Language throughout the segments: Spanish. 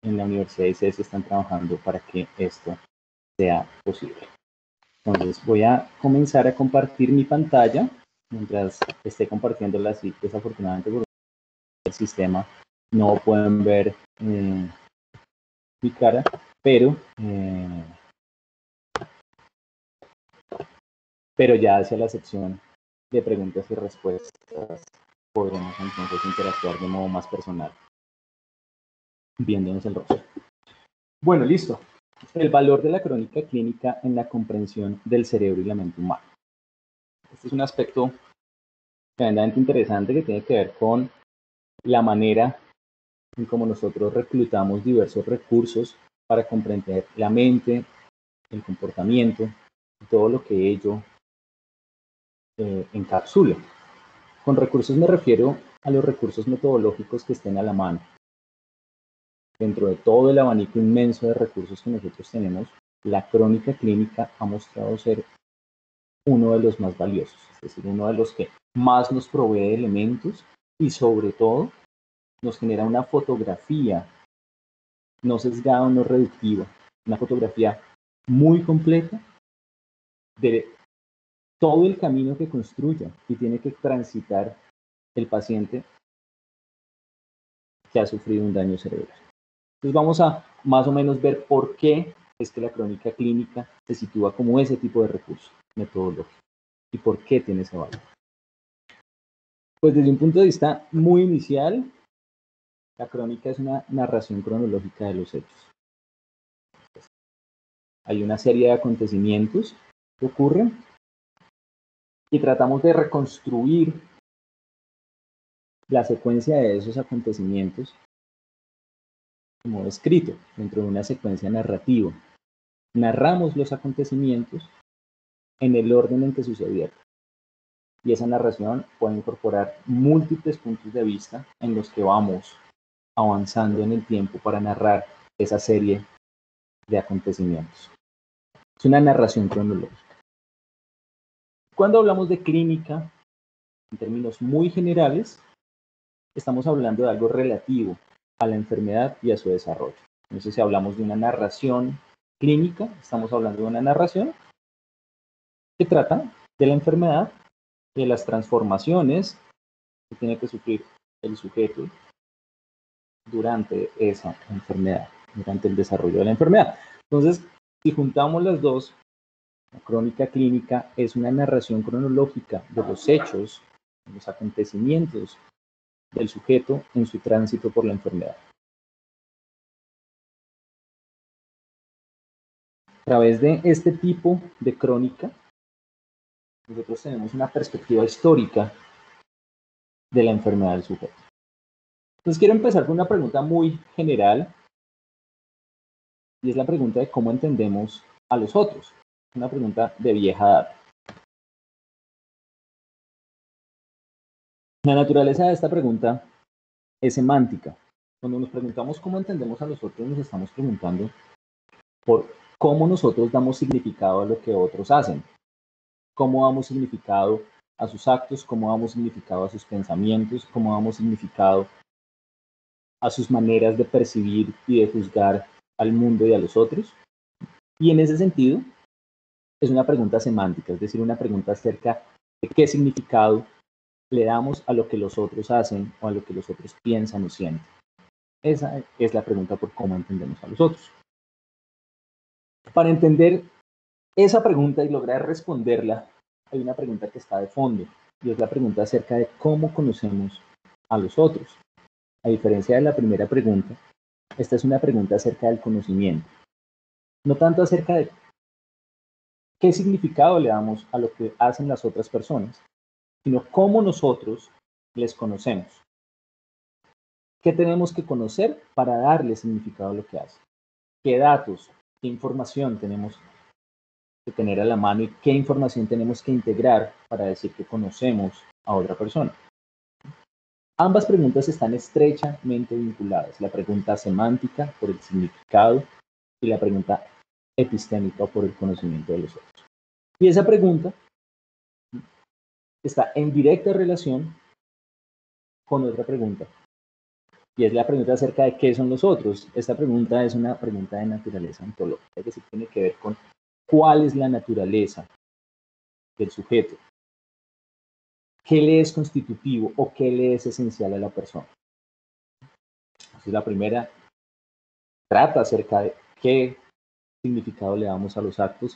en la Universidad ICES están trabajando para que esto sea posible. Entonces voy a comenzar a compartir mi pantalla mientras esté compartiéndola, así desafortunadamente por el sistema no pueden ver mi cara, pero ya hacia la sección de preguntas y respuestas podremos entonces interactuar de modo más personal, viéndonos el rostro. Bueno, listo. El valor de la crónica clínica en la comprensión del cerebro y la mente humana. Este es un aspecto tremendamente interesante que tiene que ver con la manera en cómo nosotros reclutamos diversos recursos para comprender la mente, el comportamiento y todo lo que ello encapsula. Con recursos me refiero a los recursos metodológicos que estén a la mano. Dentro de todo el abanico inmenso de recursos que nosotros tenemos, la crónica clínica ha mostrado ser uno de los más valiosos, es decir, uno de los que más nos provee de elementos y sobre todo nos genera una fotografía no sesgada, no reductiva, una fotografía muy completa de todo el camino que construya y tiene que transitar el paciente que ha sufrido un daño cerebral. Entonces vamos a más o menos ver por qué es que la crónica clínica se sitúa como ese tipo de recurso metodológico y por qué tiene ese valor. Pues desde un punto de vista muy inicial, la crónica es una narración cronológica de los hechos. Hay una serie de acontecimientos que ocurren y tratamos de reconstruir la secuencia de esos acontecimientos como escrito dentro de una secuencia narrativa. Narramos los acontecimientos en el orden en que sucedieron. Y esa narración puede incorporar múltiples puntos de vista en los que vamos avanzando en el tiempo para narrar esa serie de acontecimientos. Es una narración cronológica. Cuando hablamos de clínica, en términos muy generales, estamos hablando de algo relativo a la enfermedad y a su desarrollo. Entonces, si hablamos de una narración clínica, estamos hablando de una narración que trata de la enfermedad, de las transformaciones que tiene que sufrir el sujeto durante esa enfermedad, durante el desarrollo de la enfermedad. Entonces, si juntamos las dos, la crónica clínica es una narración cronológica de los hechos, de los acontecimientos del sujeto en su tránsito por la enfermedad. A través de este tipo de crónica, nosotros tenemos una perspectiva histórica de la enfermedad del sujeto. Entonces quiero empezar con una pregunta muy general, y es la pregunta de cómo entendemos a los otros. Una pregunta de vieja data. La naturaleza de esta pregunta es semántica. Cuando nos preguntamos cómo entendemos a los otros, nos estamos preguntando por cómo nosotros damos significado a lo que otros hacen, cómo damos significado a sus actos, cómo damos significado a sus pensamientos, cómo damos significado a sus maneras de percibir y de juzgar al mundo y a los otros. Y en ese sentido, es una pregunta semántica, es decir, una pregunta acerca de qué significado le damos a lo que los otros hacen o a lo que los otros piensan o sienten. Esa es la pregunta por cómo entendemos a los otros. Para entender esa pregunta y lograr responderla, hay una pregunta que está de fondo, y es la pregunta acerca de cómo conocemos a los otros. A diferencia de la primera pregunta, esta es una pregunta acerca del conocimiento, no tanto acerca de qué significado le damos a lo que hacen las otras personas, sino cómo nosotros les conocemos. ¿Qué tenemos que conocer para darle significado a lo que hacen? ¿Qué datos, qué información tenemos que tener a la mano y qué información tenemos que integrar para decir que conocemos a otra persona? Ambas preguntas están estrechamente vinculadas. La pregunta semántica por el significado y la pregunta epistémica por el conocimiento de los otros. Y esa pregunta está en directa relación con otra pregunta Y es la pregunta acerca de qué son los otros. Esta pregunta es una pregunta de naturaleza ontológica, es decir, tiene que ver con cuál es la naturaleza del sujeto, qué le es constitutivo o qué le es esencial a la persona. Entonces, la primera trata acerca de qué significado le damos a los actos,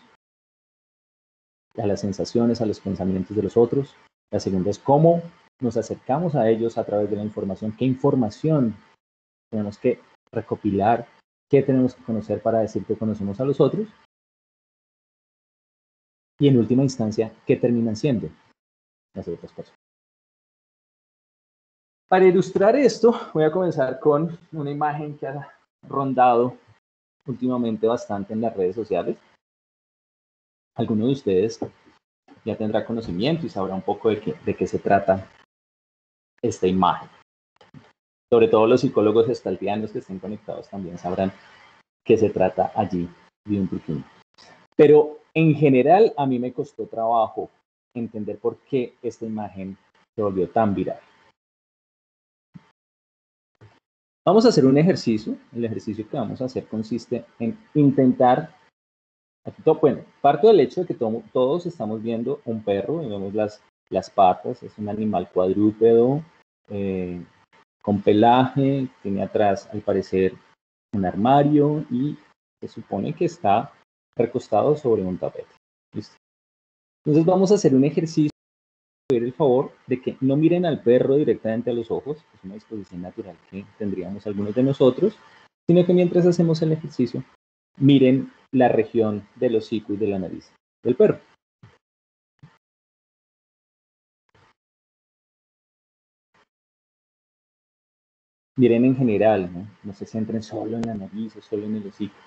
a las sensaciones, a los pensamientos de los otros. La segunda es cómo nos acercamos a ellos a través de la información, qué información tenemos que recopilar, qué tenemos que conocer para decir que conocemos a los otros. Y en última instancia, qué terminan siendo las otras personas. Para ilustrar esto, voy a comenzar con una imagen que ha rondado últimamente bastante en las redes sociales. Alguno de ustedes ya tendrá conocimiento y sabrá un poco de qué se trata esta imagen. Sobre todo los psicólogos gestaltianos que estén conectados también sabrán que se trata allí de un truquillo. Pero en general a mí me costó trabajo entender por qué esta imagen se volvió tan viral. Vamos a hacer un ejercicio. El ejercicio que vamos a hacer consiste en intentar, bueno, parto del hecho de que todos estamos viendo un perro, y vemos las patas, es un animal cuadrúpedo, con pelaje, tiene atrás al parecer un armario y se supone que está recostado sobre un tapete. ¿Listo? Entonces vamos a hacer un ejercicio, pedir el favor de que no miren al perro directamente a los ojos, es una disposición natural que tendríamos algunos de nosotros, sino que mientras hacemos el ejercicio, miren la región del hocico y de la nariz del perro. Miren en general, no se centren solo en la nariz o solo en el hocico.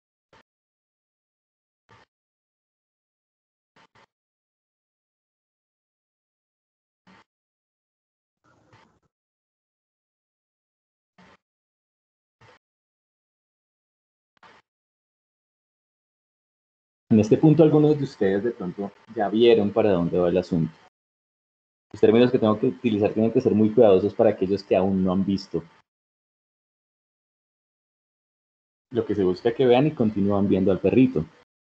En este punto, algunos de ustedes de pronto ya vieron para dónde va el asunto. Los términos que tengo que utilizar tienen que ser muy cuidadosos para aquellos que aún no han visto. Lo que se busca que vean y continúan viendo al perrito.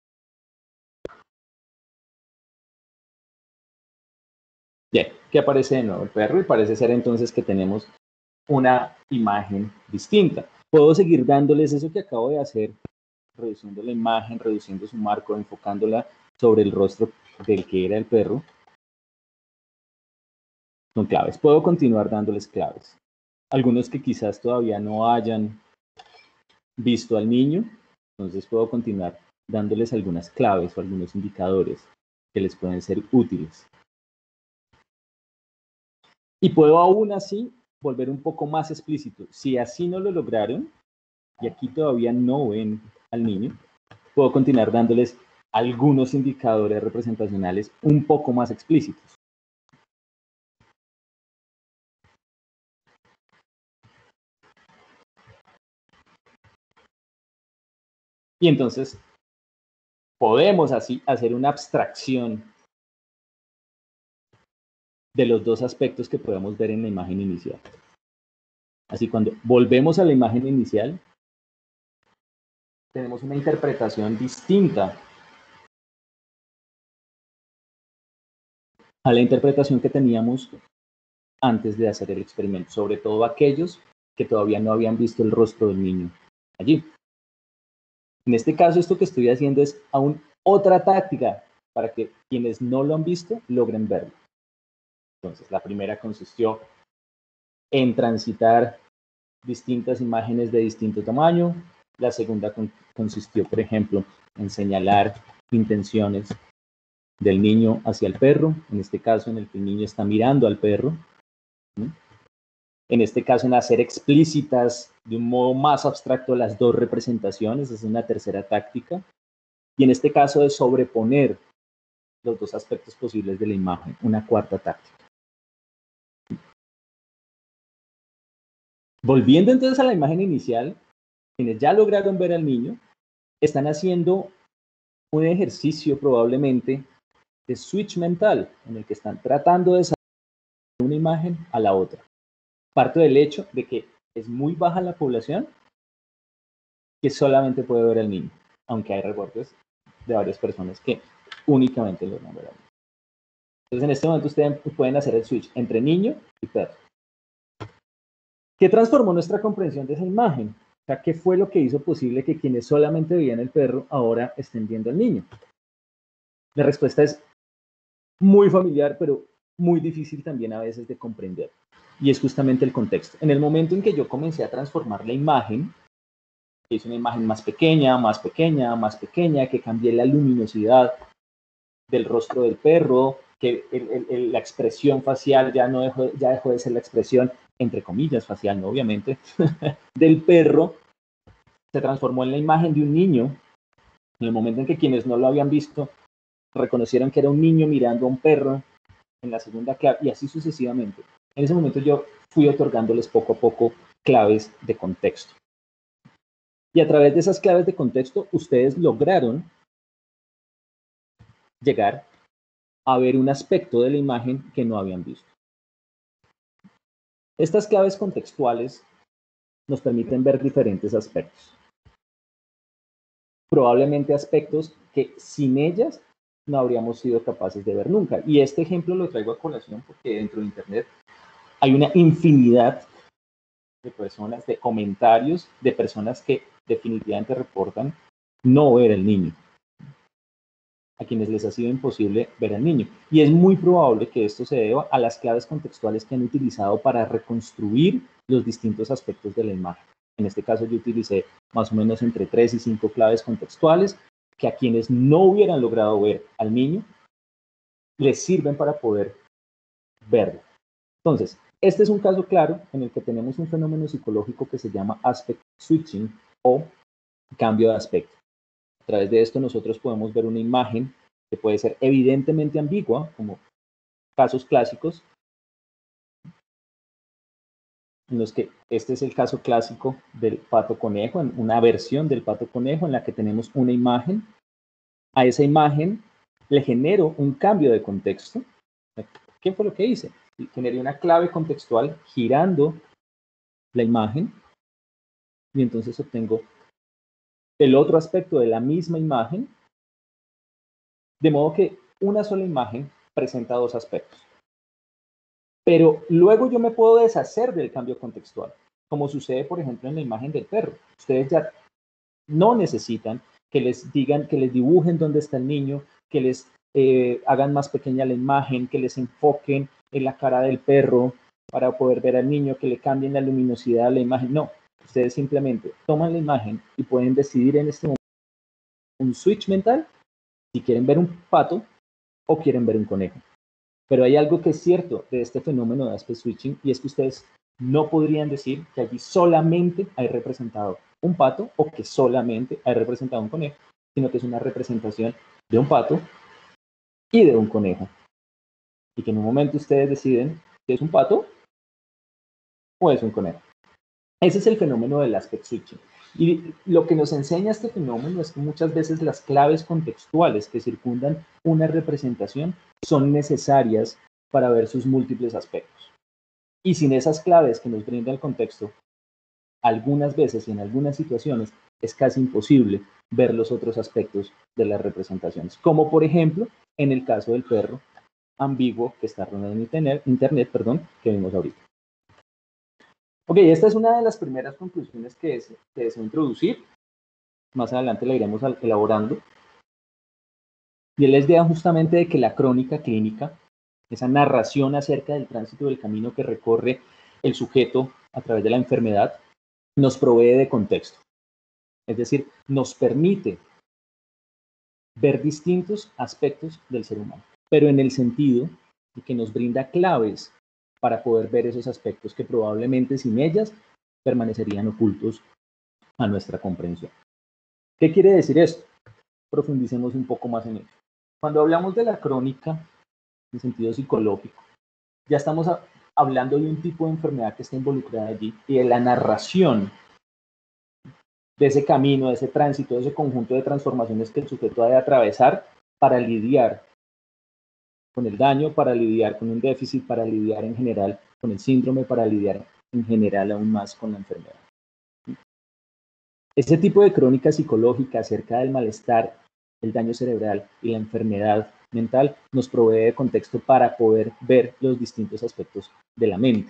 Bien, ¿qué aparece de nuevo? El perro, y parece ser entonces que tenemos una imagen distinta. Puedo seguir dándoles eso que acabo de hacer, reduciendo la imagen, reduciendo su marco, enfocándola sobre el rostro del que era el perro, con claves. Puedo continuar dándoles claves. Algunos que quizás todavía no hayan visto al niño, entonces puedo continuar dándoles algunas claves o algunos indicadores que les pueden ser útiles. Y puedo aún así volver un poco más explícito. Si así no lo lograron, y aquí todavía no ven al niño, puedo continuar dándoles algunos indicadores representacionales un poco más explícitos. Y entonces podemos así hacer una abstracción de los dos aspectos que podemos ver en la imagen inicial. Así, cuando volvemos a la imagen inicial, tenemos una interpretación distinta a la interpretación que teníamos antes de hacer el experimento, sobre todo aquellos que todavía no habían visto el rostro del niño allí. En este caso, esto que estoy haciendo es aún otra táctica para que quienes no lo han visto logren verlo. Entonces, la primera consistió en transitar distintas imágenes de distinto tamaño. La segunda consistió, por ejemplo, en señalar intenciones del niño hacia el perro, en este caso en el que el niño está mirando al perro. En este caso, en hacer explícitas de un modo más abstracto las dos representaciones, es una tercera táctica. Y en este caso, de sobreponer los dos aspectos posibles de la imagen, una cuarta táctica. Volviendo entonces a la imagen inicial, quienes ya lograron ver al niño, están haciendo un ejercicio probablemente de switch mental, en el que están tratando de sacar una imagen a la otra. Parto del hecho de que es muy baja la población que solamente puede ver al niño, aunque hay reportes de varias personas que únicamente logran ver al niño. Entonces, en este momento ustedes pueden hacer el switch entre niño y perro. ¿Qué transformó nuestra comprensión de esa imagen? O sea, ¿qué fue lo que hizo posible que quienes solamente veían el perro ahora estén viendo al niño? La respuesta es muy familiar, pero muy difícil también a veces de comprender. Y es justamente el contexto. En el momento en que yo comencé a transformar la imagen, que hice una imagen más pequeña, más pequeña, más pequeña, que cambié la luminosidad del rostro del perro, que la expresión facial ya dejó de ser la expresión, entre comillas, facial, ¿no? Obviamente, del perro, se transformó en la imagen de un niño. En el momento en que quienes no lo habían visto reconocieron que era un niño mirando a un perro, en la segunda clave, y así sucesivamente. En ese momento yo fui otorgándoles poco a poco claves de contexto. Y a través de esas claves de contexto, ustedes lograron llegar a ver un aspecto de la imagen que no habían visto. Estas claves contextuales nos permiten ver diferentes aspectos. Probablemente aspectos que sin ellas no habríamos sido capaces de ver nunca. Y este ejemplo lo traigo a colación porque dentro de Internet hay una infinidad de personas, de comentarios, de personas que definitivamente reportan no ver al niño, a quienes les ha sido imposible ver al niño. Y es muy probable que esto se deba a las claves contextuales que han utilizado para reconstruir los distintos aspectos de la imagen. En este caso yo utilicé más o menos entre 3 y 5 claves contextuales que a quienes no hubieran logrado ver al niño les sirven para poder verlo. Entonces, este es un caso claro en el que tenemos un fenómeno psicológico que se llama aspect switching o cambio de aspecto. A través de esto nosotros podemos ver una imagen que puede ser evidentemente ambigua, como casos clásicos, en los que este es el caso clásico del pato conejo, en una versión del pato conejo en la que tenemos una imagen. A esa imagen le genero un cambio de contexto. ¿Qué fue lo que hice? Generé una clave contextual girando la imagen y entonces obtengo el otro aspecto de la misma imagen, de modo que una sola imagen presenta dos aspectos. Pero luego yo me puedo deshacer del cambio contextual, como sucede, por ejemplo, en la imagen del perro. Ustedes ya no necesitan que les digan, que les dibujen dónde está el niño, que les hagan más pequeña la imagen, que les enfoquen en la cara del perro para poder ver al niño, que le cambien la luminosidad a la imagen. No, ustedes simplemente toman la imagen y pueden decidir en este momento un switch mental si quieren ver un pato o quieren ver un conejo. Pero hay algo que es cierto de este fenómeno de aspect switching y es que ustedes no podrían decir que allí solamente hay representado un pato o que solamente hay representado un conejo, sino que es una representación de un pato y de un conejo. Y que en un momento ustedes deciden si es un pato o es un conejo. Ese es el fenómeno del aspect switching. Y lo que nos enseña este fenómeno es que muchas veces las claves contextuales que circundan una representación son necesarias para ver sus múltiples aspectos. Y sin esas claves que nos brinda el contexto, algunas veces y en algunas situaciones es casi imposible ver los otros aspectos de las representaciones, como por ejemplo en el caso del perro ambiguo que está rondando en internet, que vimos ahorita. Ok, esta es una de las primeras conclusiones que deseo introducir. Más adelante la iremos elaborando. Y es la idea justamente de que la crónica clínica, esa narración acerca del tránsito del camino que recorre el sujeto a través de la enfermedad, nos provee de contexto. Es decir, nos permite ver distintos aspectos del ser humano, pero en el sentido de que nos brinda claves para poder ver esos aspectos que probablemente sin ellas permanecerían ocultos a nuestra comprensión. ¿Qué quiere decir esto? Profundicemos un poco más en ello. Cuando hablamos de la crónica en sentido psicológico, ya estamos hablando de un tipo de enfermedad que está involucrada allí y de la narración de ese camino, de ese tránsito, de ese conjunto de transformaciones que el sujeto ha de atravesar para lidiar con el daño, para lidiar con un déficit, para lidiar en general con el síndrome, para lidiar en general aún más con la enfermedad. Este tipo de crónica psicológica acerca del malestar, el daño cerebral y la enfermedad mental nos provee de contexto para poder ver los distintos aspectos de la mente.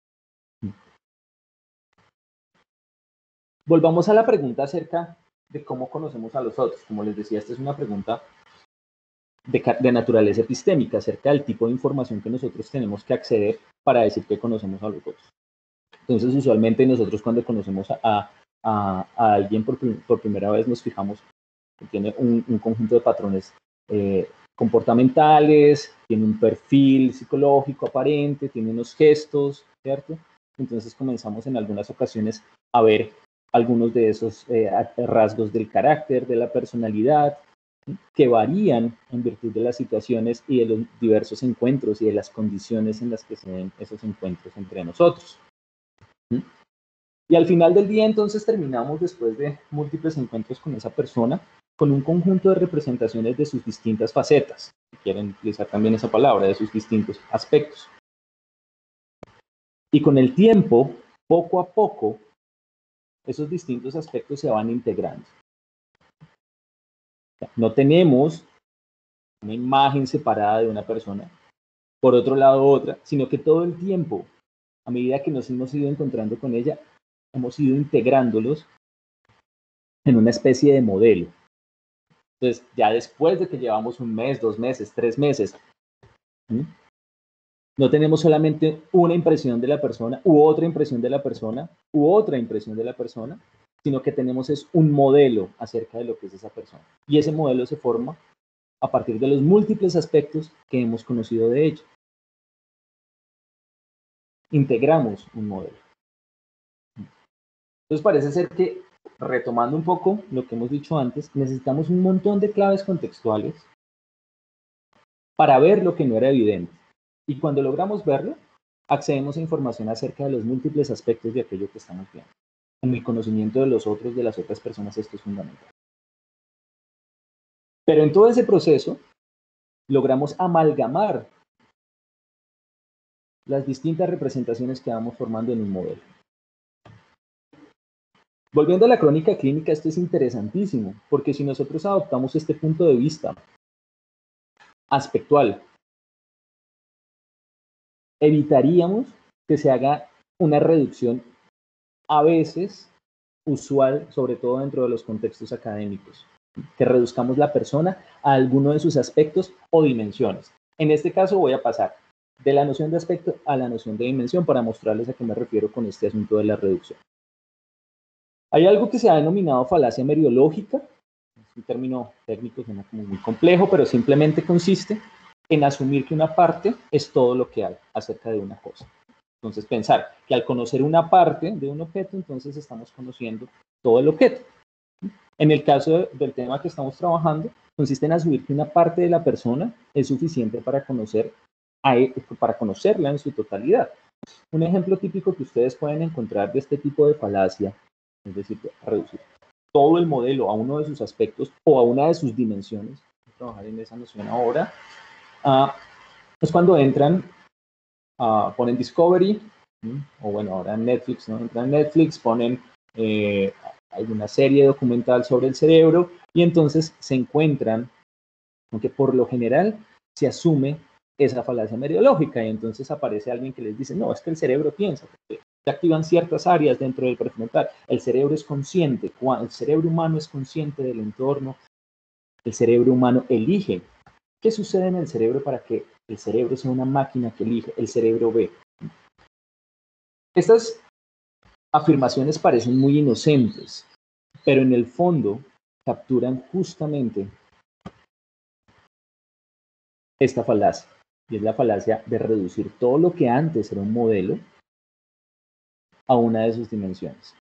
Volvamos a la pregunta acerca de cómo conocemos a los otros. Como les decía, esta es una pregunta de naturaleza epistémica acerca del tipo de información que nosotros tenemos que acceder para decir que conocemos a los otros. Entonces, usualmente nosotros cuando conocemos a alguien por primera vez nos fijamos que tiene un conjunto de patrones comportamentales, tiene un perfil psicológico aparente, tiene unos gestos, ¿cierto? Entonces comenzamos en algunas ocasiones a ver algunos de esos rasgos del carácter, de la personalidad, que varían en virtud de las situaciones y de los diversos encuentros y de las condiciones en las que se den esos encuentros entre nosotros. Y al final del día, entonces, terminamos, después de múltiples encuentros con esa persona, con un conjunto de representaciones de sus distintas facetas, si quieren utilizar también esa palabra, de sus distintos aspectos. Y con el tiempo, poco a poco, esos distintos aspectos se van integrando. No tenemos una imagen separada de una persona, por otro lado otra, sino que todo el tiempo, a medida que nos hemos ido encontrando con ella, hemos ido integrándolos en una especie de modelo. Entonces, ya después de que llevamos un mes, 2 meses, 3 meses, no tenemos solamente una impresión de la persona, u otra impresión de la persona, u otra impresión de la persona, sino que tenemos es un modelo acerca de lo que es esa persona. Y ese modelo se forma a partir de los múltiples aspectos que hemos conocido de ella. Integramos un modelo. Entonces parece ser que, retomando un poco lo que hemos dicho antes, necesitamos un montón de claves contextuales para ver lo que no era evidente. Y cuando logramos verlo, accedemos a información acerca de los múltiples aspectos de aquello que estamos viendo. En el conocimiento de los otros, de las otras personas, esto es fundamental. Pero en todo ese proceso, logramos amalgamar las distintas representaciones que vamos formando en un modelo. Volviendo a la crónica clínica, esto es interesantísimo, porque si nosotros adoptamos este punto de vista aspectual, evitaríamos que se haga una reducción a veces usual, sobre todo dentro de los contextos académicos, que reduzcamos la persona a alguno de sus aspectos o dimensiones. En este caso voy a pasar de la noción de aspecto a la noción de dimensión para mostrarles a qué me refiero con este asunto de la reducción. Hay algo que se ha denominado falacia meriológica, es un término técnico, suena como muy complejo, pero simplemente consiste en asumir que una parte es todo lo que hay acerca de una cosa. Entonces pensar que al conocer una parte de un objeto, entonces estamos conociendo todo el objeto. En el caso del tema que estamos trabajando, consiste en asumir que una parte de la persona es suficiente para conocerla en su totalidad. Un ejemplo típico que ustedes pueden encontrar de este tipo de falacia, es decir, reducir todo el modelo a uno de sus aspectos o a una de sus dimensiones, voy a trabajar en esa noción ahora, es cuando entran, ponen Discovery, o bueno, ahora en Netflix, ¿no? Entran en Netflix, ponen alguna serie documental sobre el cerebro y entonces se encuentran, aunque por lo general se asume esa falacia meriológica y entonces aparece alguien que les dice, no, es que el cerebro piensa, porque se activan ciertas áreas dentro del prefrontal, el cerebro es consciente, el cerebro humano es consciente del entorno, el cerebro humano elige. ¿Qué sucede en el cerebro para que el cerebro sea una máquina que elige? El cerebro ve. Estas afirmaciones parecen muy inocentes, pero en el fondo capturan justamente esta falacia, y es la falacia de reducir todo lo que antes era un modelo a una de sus dimensiones.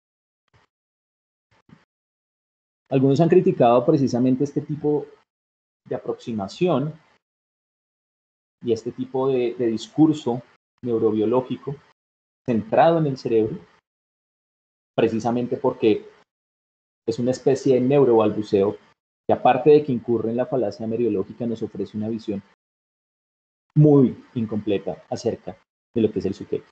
Algunos han criticado precisamente este tipo de aproximación y este tipo de discurso neurobiológico centrado en el cerebro, precisamente porque es una especie de neurobalbuceo que, aparte de que incurre en la falacia meriológica, nos ofrece una visión muy incompleta acerca de lo que es el sujeto.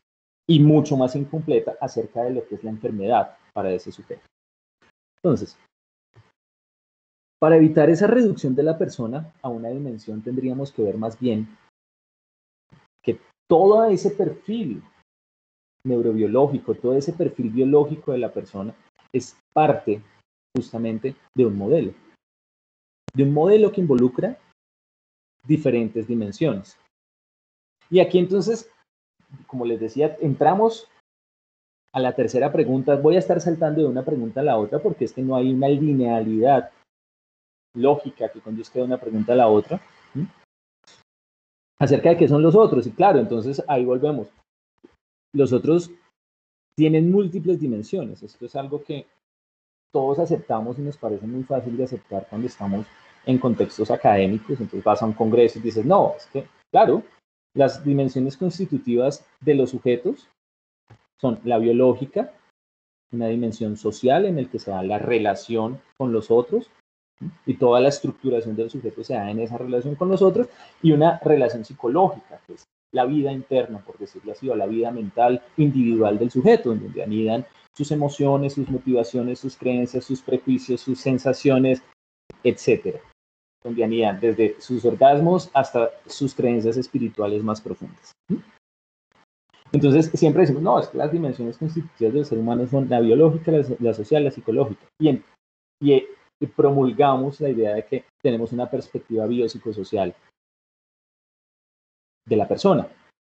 y mucho más incompleta acerca de lo que es la enfermedad para ese sujeto. Entonces, para evitar esa reducción de la persona a una dimensión, tendríamos que ver más bien que todo ese perfil neurobiológico, todo ese perfil biológico de la persona es parte justamente de un modelo que involucra diferentes dimensiones. Y aquí entonces, como les decía, entramos a la tercera pregunta. Voy a estar saltando de una pregunta a la otra porque es que no hay una linealidad lógica que conduzca de una pregunta a la otra. ¿Sí? Acerca de qué son los otros. Y claro, entonces ahí volvemos. Los otros tienen múltiples dimensiones. Esto es algo que todos aceptamos y nos parece muy fácil de aceptar cuando estamos en contextos académicos. Entonces vas a un congreso y dices, no, es que, claro, las dimensiones constitutivas de los sujetos son la biológica, una dimensión social en la que se da la relación con los otros, y toda la estructuración del sujeto se da en esa relación con los otros, y una relación psicológica, que es la vida interna, por decirlo así, o la vida mental individual del sujeto, en donde anidan sus emociones, sus motivaciones, sus creencias, sus prejuicios, sus sensaciones, etcétera, donde anidan desde sus orgasmos hasta sus creencias espirituales más profundas. Entonces, siempre decimos, no, es que las dimensiones constitutivas del ser humano son la biológica, la social, la psicológica. Y promulgamos la idea de que tenemos una perspectiva biopsicosocial de la persona.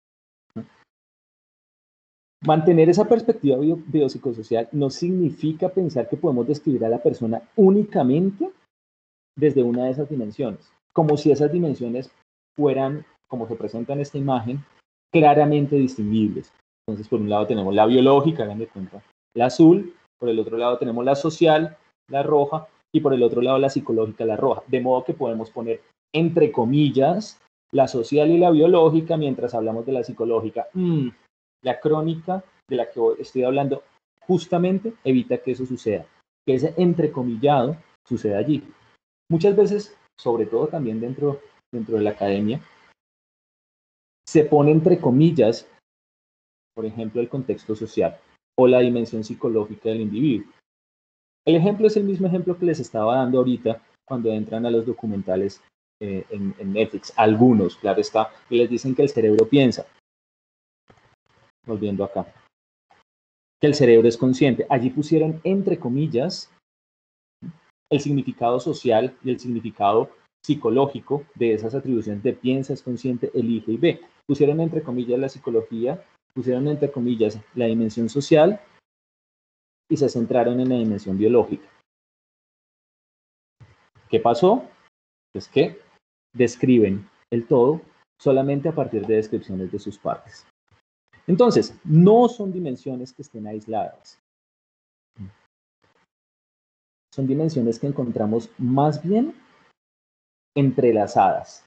Mantener esa perspectiva biopsicosocial no significa pensar que podemos describir a la persona únicamente desde una de esas dimensiones, como si esas dimensiones fueran, como se presenta en esta imagen, claramente distinguibles. Entonces, por un lado tenemos la biológica, hagan de cuenta, la azul, por el otro lado tenemos la social, la roja, y por el otro lado la psicológica, la roja. De modo que podemos poner entre comillas la social y la biológica mientras hablamos de la psicológica. La crónica de la que estoy hablando justamente evita que eso suceda, que ese entrecomillado suceda allí. Muchas veces, sobre todo también dentro de la academia, se pone entre comillas, por ejemplo, el contexto social o la dimensión psicológica del individuo. El ejemplo es el mismo ejemplo que les estaba dando ahorita cuando entran a los documentales en Netflix. Algunos, claro está, y les dicen que el cerebro piensa. Volviendo acá. Que el cerebro es consciente. Allí pusieron entre comillas el significado social y el significado psicológico de esas atribuciones de piensa, es consciente, elige y ve. Pusieron entre comillas la psicología, pusieron entre comillas la dimensión social y se centraron en la dimensión biológica. ¿Qué pasó? Es que describen el todo solamente a partir de descripciones de sus partes. Entonces, no son dimensiones que estén aisladas. Son dimensiones que encontramos más bien entrelazadas.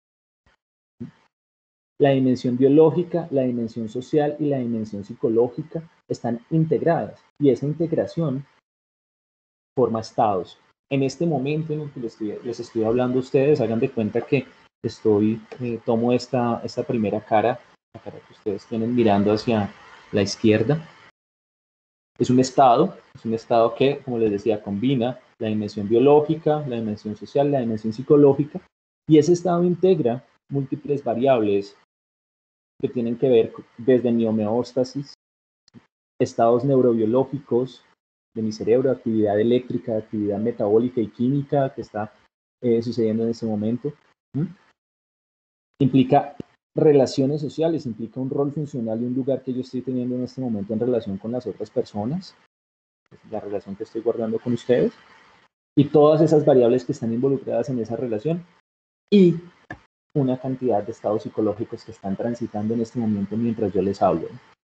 La dimensión biológica, la dimensión social y la dimensión psicológica están integradas y esa integración forma estados. En este momento en el que les estoy hablando a ustedes, hagan de cuenta que tomo esta primera cara, la cara que ustedes tienen mirando hacia la izquierda. Es un estado que, como les decía, combina la dimensión biológica, la dimensión social, la dimensión psicológica, y ese estado integra múltiples variables que tienen que ver desde mi homeostasis, estados neurobiológicos de mi cerebro, actividad eléctrica, actividad metabólica y química que está sucediendo en este momento. Implica relaciones sociales, implica un rol funcional y un lugar que yo estoy teniendo en este momento en relación con las otras personas, la relación que estoy guardando con ustedes, y todas esas variables que están involucradas en esa relación, y una cantidad de estados psicológicos que están transitando en este momento mientras yo les hablo.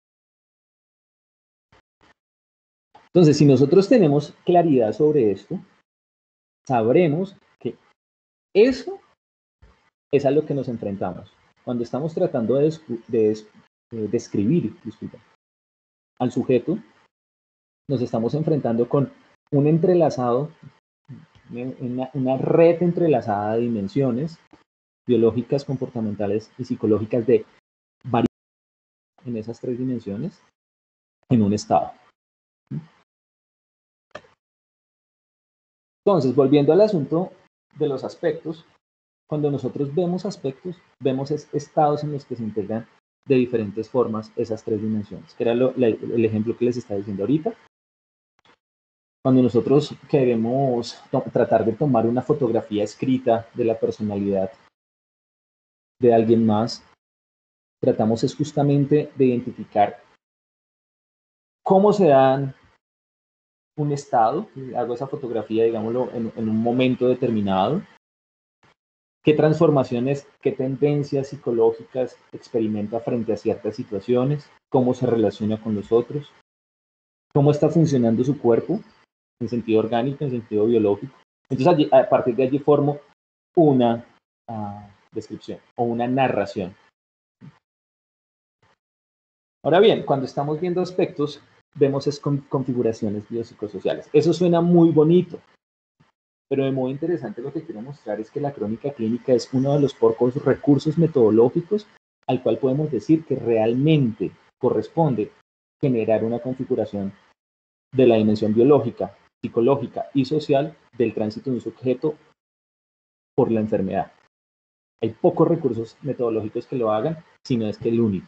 Entonces, si nosotros tenemos claridad sobre esto, sabremos que eso es a lo que nos enfrentamos. Cuando estamos tratando de describir al sujeto, nos estamos enfrentando con un entrelazado, una red entrelazada de dimensiones biológicas, comportamentales y psicológicas de variables en esas tres dimensiones en un estado. Entonces, volviendo al asunto de los aspectos, cuando nosotros vemos aspectos, vemos estados en los que se integran de diferentes formas esas tres dimensiones, que era el ejemplo que les estaba diciendo ahorita. Cuando nosotros queremos tratar de tomar una fotografía escrita de la personalidad de alguien más, tratamos es justamente de identificar cómo se dan un estado, hago esa fotografía, digámoslo, en un momento determinado, qué transformaciones, qué tendencias psicológicas experimenta frente a ciertas situaciones, cómo se relaciona con los otros, cómo está funcionando su cuerpo, en sentido orgánico, en sentido biológico. Entonces, a partir de allí formo una descripción o una narración. Ahora bien, cuando estamos viendo aspectos, vemos configuraciones biopsicosociales. Eso suena muy bonito, pero de modo interesante lo que quiero mostrar es que la crónica clínica es uno de los pocos recursos metodológicos al cual podemos decir que realmente corresponde generar una configuración de la dimensión biológica, psicológica y social del tránsito de un sujeto por la enfermedad. Hay pocos recursos metodológicos que lo hagan, sino es que el único.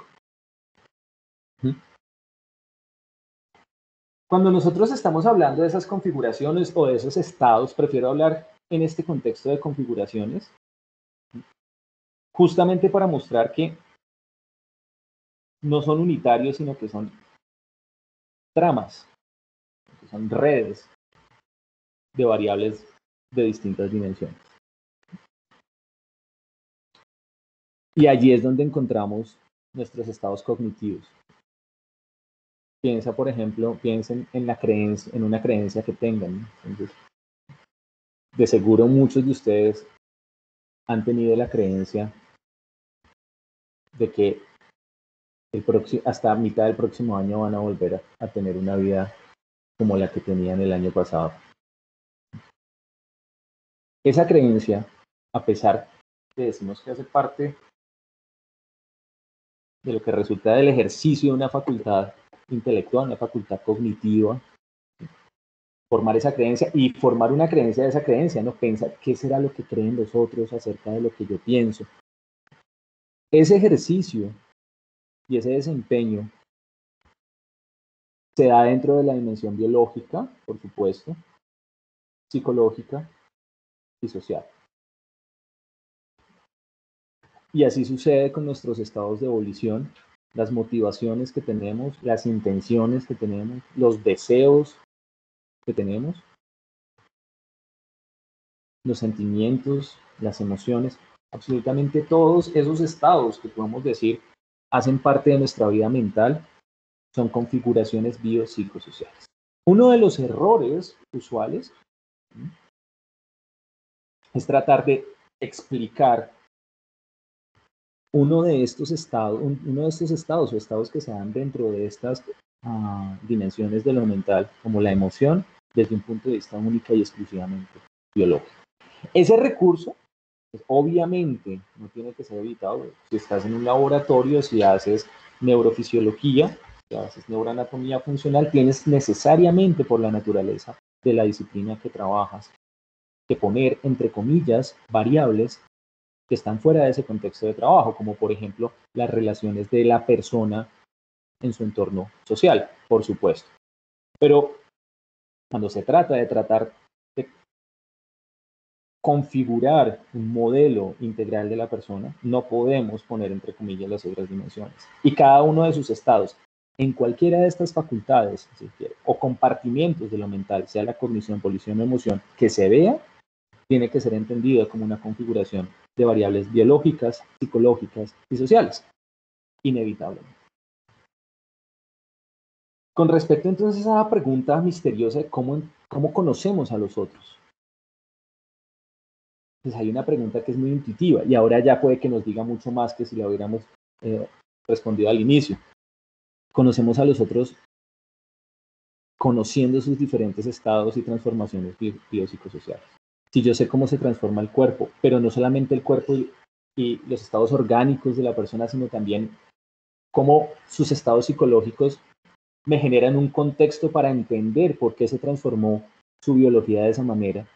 Cuando nosotros estamos hablando de esas configuraciones o de esos estados, prefiero hablar en este contexto de configuraciones, justamente para mostrar que no son unitarios, sino que son tramas, que son redes de variables de distintas dimensiones. Y allí es donde encontramos nuestros estados cognitivos. Piensa, por ejemplo, piensen en una creencia que tengan. Entonces, de seguro muchos de ustedes han tenido la creencia de que hasta mitad del próximo año van a volver a tener una vida como la que tenían el año pasado. Esa creencia, a pesar de decimos que hace parte de lo que resulta del ejercicio de una facultad intelectual, una facultad cognitiva, formar esa creencia y formar una creencia de esa creencia, ¿no? Pensar qué será lo que creen los otros acerca de lo que yo pienso. Ese ejercicio y ese desempeño se da dentro de la dimensión biológica, por supuesto, psicológica y social. Y así sucede con nuestros estados de evolución, las motivaciones que tenemos, las intenciones que tenemos, los deseos que tenemos, los sentimientos, las emociones, absolutamente todos esos estados que podemos decir hacen parte de nuestra vida mental, son configuraciones biopsicosociales. Uno de los errores usuales es tratar de explicar uno de estos estados o estados que se dan dentro de estas dimensiones de lo mental, como la emoción, desde un punto de vista única y exclusivamente biológico. Ese recurso, pues, obviamente, no tiene que ser evitado. Si estás en un laboratorio, si haces neurofisiología, si haces neuroanatomía funcional, tienes necesariamente, por la naturaleza de la disciplina que trabajas, que poner, entre comillas, variables que están fuera de ese contexto de trabajo, como por ejemplo las relaciones de la persona en su entorno social, por supuesto. Pero cuando se trata de tratar de configurar un modelo integral de la persona, no podemos poner entre comillas las otras dimensiones. Y cada uno de sus estados, en cualquiera de estas facultades, si quiere, o compartimientos de lo mental, sea la cognición, volición o emoción, que se vea, tiene que ser entendido como una configuración de variables biológicas, psicológicas y sociales, inevitablemente. Con respecto entonces a la pregunta misteriosa de cómo conocemos a los otros, pues hay una pregunta que es muy intuitiva y ahora ya puede que nos diga mucho más que si la hubiéramos respondido al inicio. Conocemos a los otros conociendo sus diferentes estados y transformaciones biopsicosociales. Si yo sé cómo se transforma el cuerpo, pero no solamente el cuerpo y los estados orgánicos de la persona, sino también cómo sus estados psicológicos me generan un contexto para entender por qué se transformó su biología de esa manera.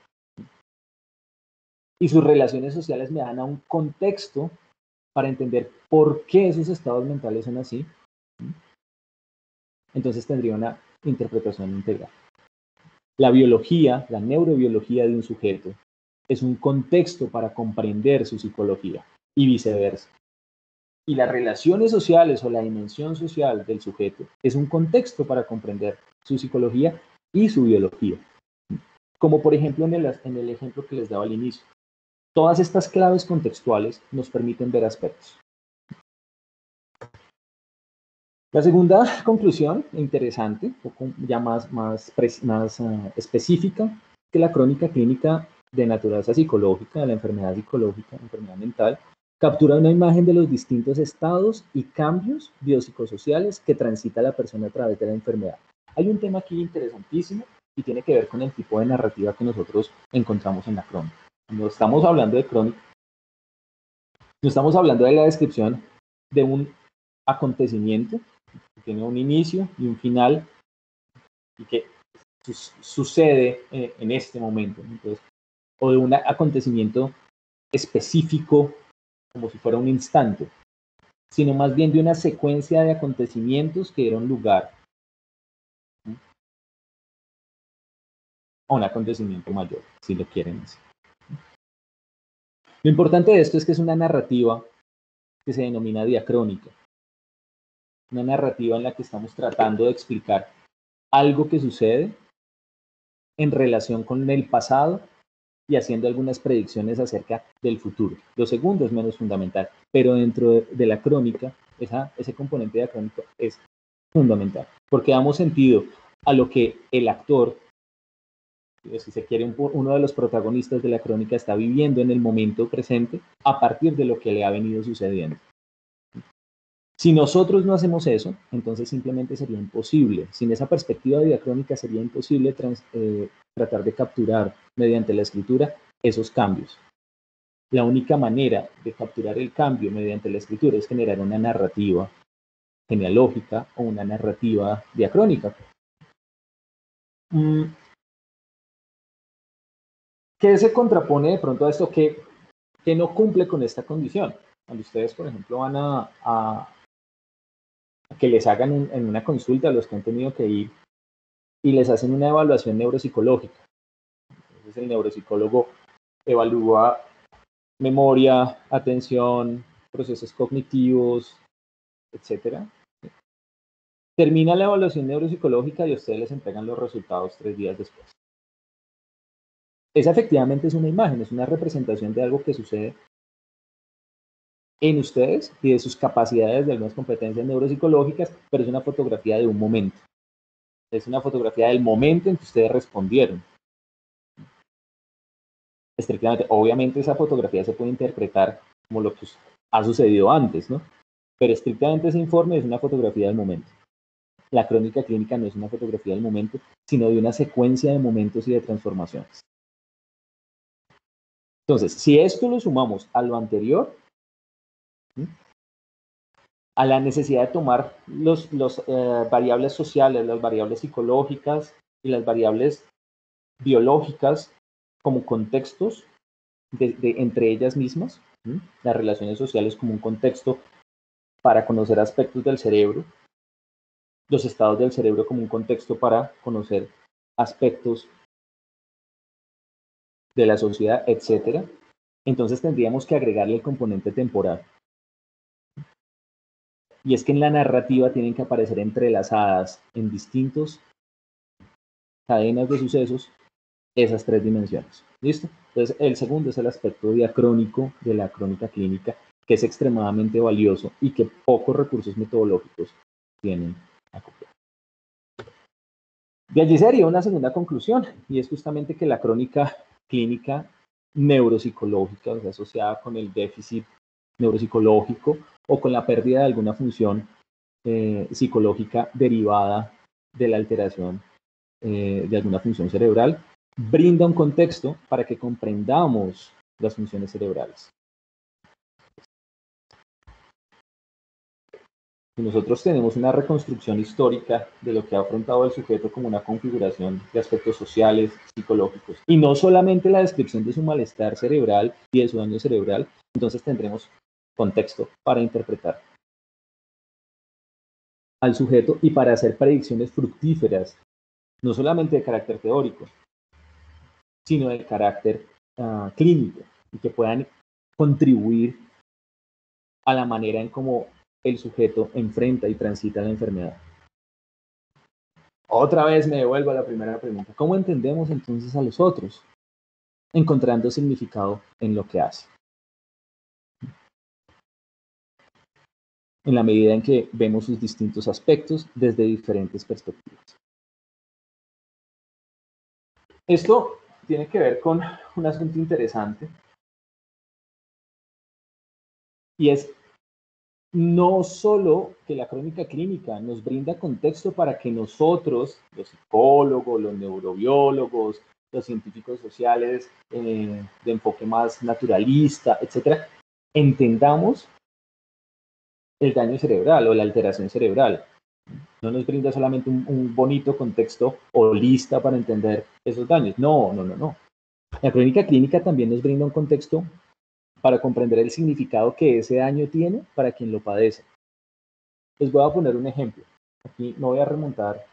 Y sus relaciones sociales me dan a un contexto para entender por qué esos estados mentales son así. Entonces tendría una interpretación integral. La biología, la neurobiología de un sujeto es un contexto para comprender su psicología y viceversa. Y las relaciones sociales o la dimensión social del sujeto es un contexto para comprender su psicología y su biología. Como por ejemplo en el ejemplo que les daba al inicio. Todas estas claves contextuales nos permiten ver aspectos. La segunda conclusión, interesante, un poco ya más específica, que la crónica clínica de naturaleza psicológica, de la enfermedad psicológica, enfermedad mental, captura una imagen de los distintos estados y cambios biopsicosociales que transita la persona a través de la enfermedad. Hay un tema aquí interesantísimo y tiene que ver con el tipo de narrativa que nosotros encontramos en la crónica. Cuando estamos hablando de crónica, no estamos hablando de la descripción de un acontecimiento que tiene un inicio y un final y que sucede en este momento. Entonces, o de un acontecimiento específico como si fuera un instante, sino más bien de una secuencia de acontecimientos que dieron lugar a un acontecimiento mayor, si lo quieren decir. Lo importante de esto es que es una narrativa que se denomina diacrónica, una narrativa en la que estamos tratando de explicar algo que sucede en relación con el pasado y haciendo algunas predicciones acerca del futuro. Lo segundo es menos fundamental, pero dentro de la crónica, ese componente diacrónico es fundamental, porque damos sentido a lo que el actor, si se quiere, uno de los protagonistas de la crónica está viviendo en el momento presente a partir de lo que le ha venido sucediendo. Si nosotros no hacemos eso, entonces simplemente sería imposible. Sin esa perspectiva diacrónica sería imposible tratar de capturar mediante la escritura esos cambios. La única manera de capturar el cambio mediante la escritura es generar una narrativa genealógica o una narrativa diacrónica. ¿Qué se contrapone de pronto a esto que no cumple con esta condición? Cuando ustedes, por ejemplo, van a que les hagan en una consulta a los que han tenido que ir y les hacen una evaluación neuropsicológica. Entonces el neuropsicólogo evalúa memoria, atención, procesos cognitivos, etc. Termina la evaluación neuropsicológica y ustedes les entregan los resultados 3 días después. Esa efectivamente es una imagen, es una representación de algo que sucede en ustedes y de sus capacidades de algunas competencias neuropsicológicas, pero es una fotografía de un momento. Es una fotografía del momento en que ustedes respondieron. Estrictamente, obviamente esa fotografía se puede interpretar como lo que ha sucedido antes, ¿no? Pero estrictamente ese informe es una fotografía del momento. La crónica clínica no es una fotografía del momento, sino de una secuencia de momentos y de transformaciones. Entonces, si esto lo sumamos a lo anterior, a la necesidad de tomar las variables sociales, las variables psicológicas y las variables biológicas como contextos entre ellas mismas, las relaciones sociales como un contexto para conocer aspectos del cerebro, los estados del cerebro como un contexto para conocer aspectos de la sociedad, etcétera. Entonces tendríamos que agregarle el componente temporal. Y es que en la narrativa tienen que aparecer entrelazadas en distintos cadenas de sucesos esas 3 dimensiones. ¿Listo? Entonces, el segundo es el aspecto diacrónico de la crónica clínica, que es extremadamente valioso y que pocos recursos metodológicos tienen acoplado. De allí sería una segunda conclusión, y es justamente que la crónica clínica neuropsicológica, o sea, asociada con el déficit neuropsicológico o con la pérdida de alguna función psicológica derivada de la alteración de alguna función cerebral, brinda un contexto para que comprendamos las funciones cerebrales. Si nosotros tenemos una reconstrucción histórica de lo que ha afrontado el sujeto como una configuración de aspectos sociales, psicológicos, y no solamente la descripción de su malestar cerebral y de su daño cerebral, entonces tendremos contexto para interpretar al sujeto y para hacer predicciones fructíferas, no solamente de carácter teórico, sino de carácter clínico, y que puedan contribuir a la manera en cómo el sujeto enfrenta y transita la enfermedad. Otra vez me devuelvo a la primera pregunta. ¿Cómo entendemos entonces a los otros? Encontrando significado en lo que hace. En la medida en que vemos sus distintos aspectos desde diferentes perspectivas. Esto tiene que ver con un asunto interesante, y es no solo que la crónica clínica nos brinda contexto para que nosotros, los psicólogos, los neurobiólogos, los científicos sociales de enfoque más naturalista, etcétera, entendamos el daño cerebral o la alteración cerebral. No nos brinda solamente un bonito contexto o lista para entender esos daños. No. La crónica clínica también nos brinda un contexto para comprender el significado que ese daño tiene para quien lo padece. Les voy a poner un ejemplo. Aquí me voy a remontar,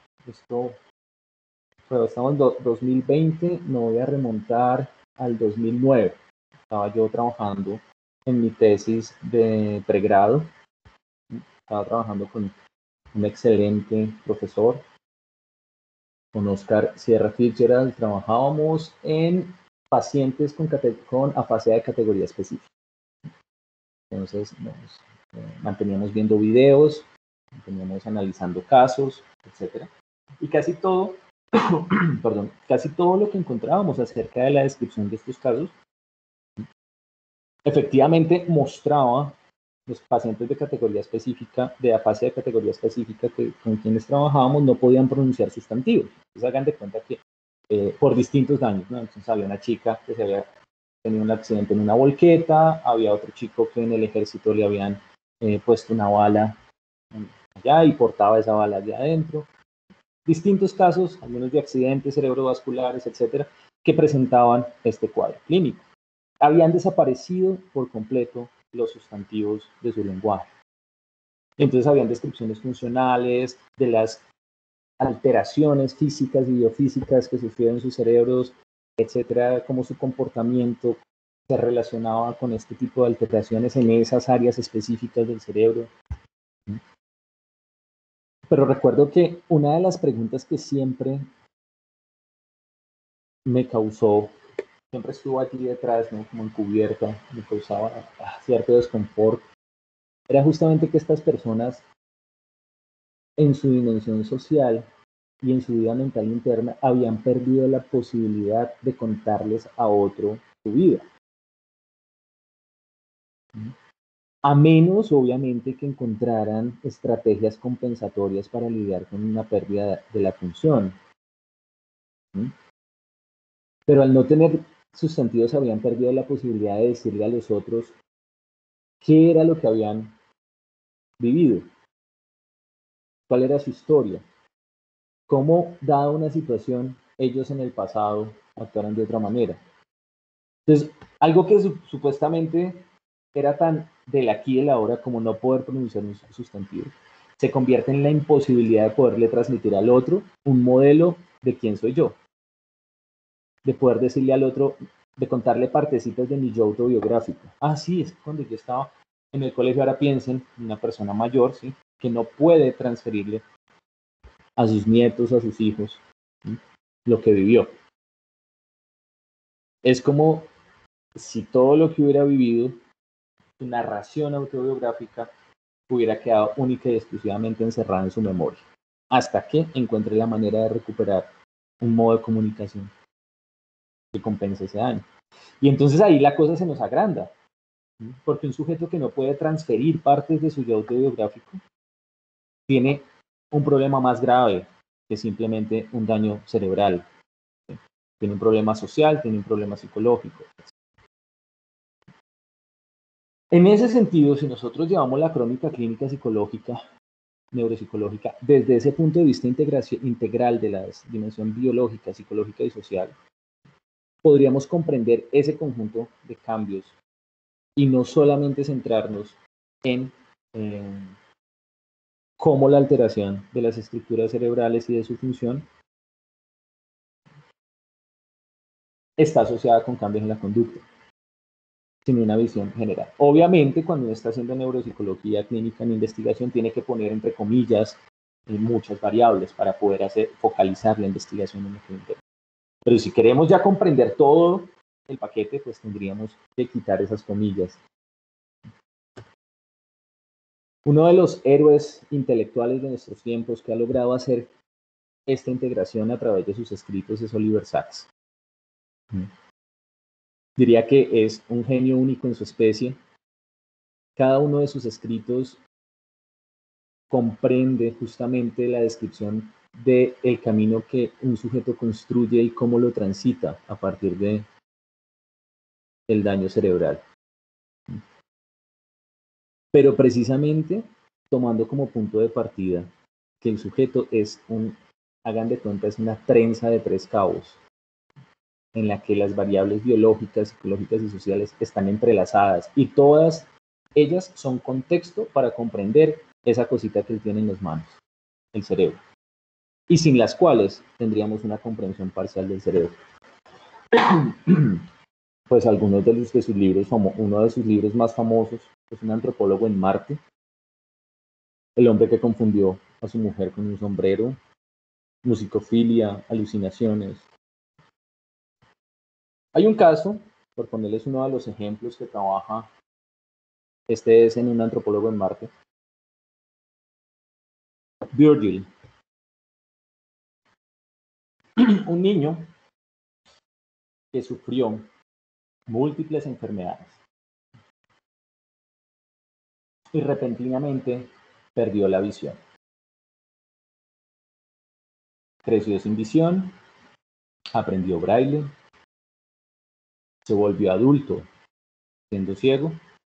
estamos en 2020, me voy a remontar al 2009. Estaba yo trabajando en mi tesis de pregrado. Estaba trabajando con un excelente profesor, con Oscar Sierra Fitzgerald. Trabajábamos en pacientes con afasia de categoría específica. Entonces nos manteníamos viendo videos, manteníamos analizando casos, etcétera. Y casi todo, casi todo lo que encontrábamos acerca de la descripción de estos casos, efectivamente mostraba los pacientes de categoría específica, de afasia de categoría específica, que con quienes trabajábamos no podían pronunciar sustantivos. Entonces hagan de cuenta que por distintos daños, ¿no? Entonces había una chica que se había tenido un accidente en una volqueta, había otro chico que en el ejército le habían puesto una bala allá y portaba esa bala allá adentro. Distintos casos, algunos de accidentes cerebrovasculares, etcétera, que presentaban este cuadro clínico. Habían desaparecido por completo los sustantivos de su lenguaje. Entonces habían descripciones funcionales de las alteraciones físicas y biofísicas que sufrieron en sus cerebros, etcétera, cómo su comportamiento se relacionaba con este tipo de alteraciones en esas áreas específicas del cerebro. Pero recuerdo que una de las preguntas que siempre me causó, siempre estuvo aquí detrás, ¿no? Como encubierta, me causaba cierto desconfort, era justamente que estas personas en su dimensión social y en su vida mental interna habían perdido la posibilidad de contarles a otro su vida. A menos, obviamente, que encontraran estrategias compensatorias para lidiar con una pérdida de la función. Pero al no tener sustantivos habían perdido la posibilidad de decirle a los otros qué era lo que habían vivido, cuál era su historia, cómo, dada una situación, ellos en el pasado actuaron de otra manera. Entonces, algo que supuestamente era tan del aquí y del ahora como no poder pronunciar un sustantivo, se convierte en la imposibilidad de poderle transmitir al otro un modelo de quién soy yo, de poder decirle al otro, de contarle partecitas de mi yo autobiográfico. Ah, sí, es cuando yo estaba en el colegio. Ahora piensen, una persona mayor, ¿sí?, que no puede transferirle a sus nietos, a sus hijos, ¿sí?, lo que vivió. Es como si todo lo que hubiera vivido, su narración autobiográfica, hubiera quedado única y exclusivamente encerrada en su memoria, hasta que encuentre la manera de recuperar un modo de comunicación que compense ese daño. Y entonces ahí la cosa se nos agranda, ¿sí?, porque un sujeto que no puede transferir partes de su yo autobiográfico tiene un problema más grave que simplemente un daño cerebral. ¿Sí? Tiene un problema social, tiene un problema psicológico. En ese sentido, si nosotros llevamos la crónica clínica psicológica neuropsicológica, desde ese punto de vista integral de la dimensión biológica, psicológica y social, podríamos comprender ese conjunto de cambios y no solamente centrarnos en cómo la alteración de las estructuras cerebrales y de su función está asociada con cambios en la conducta, sino una visión general. Obviamente, cuando uno está haciendo neuropsicología clínica en investigación, tiene que poner entre comillas muchas variables para poder focalizar la investigación en lo que interesa. Pero si queremos ya comprender todo el paquete, pues tendríamos que quitar esas comillas. Uno de los héroes intelectuales de nuestros tiempos que ha logrado hacer esta integración a través de sus escritos es Oliver Sacks. Diría que es un genio único en su especie. Cada uno de sus escritos comprende justamente la descripción del camino que un sujeto construye y cómo lo transita a partir de el daño cerebral. Pero precisamente tomando como punto de partida que el sujeto es hagan de cuenta, es una trenza de 3 cabos en la que las variables biológicas, psicológicas y sociales están entrelazadas y todas ellas son contexto para comprender esa cosita que él tiene en las manos, el cerebro, y sin las cuales tendríamos una comprensión parcial del cerebro. Pues algunos de sus libros, como uno de sus libros más famosos, es Un antropólogo en Marte, El hombre que confundió a su mujer con un sombrero, Musicofilia, Alucinaciones. Hay un caso, por ponerles uno de los ejemplos que trabaja, este es en Un antropólogo en Marte, Virgil, un niño que sufrió múltiples enfermedades y repentinamente perdió la visión. Creció sin visión, aprendió braille, se volvió adulto siendo ciego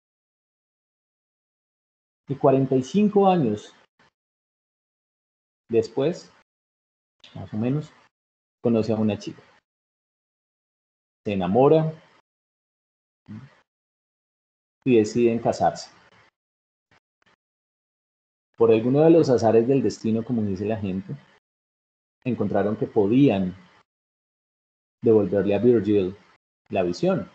y 45 años después, más o menos, conoce a una chica. Se enamora y deciden casarse. Por alguno de los azares del destino, como dice la gente, encontraron que podían devolverle a Virgil la visión.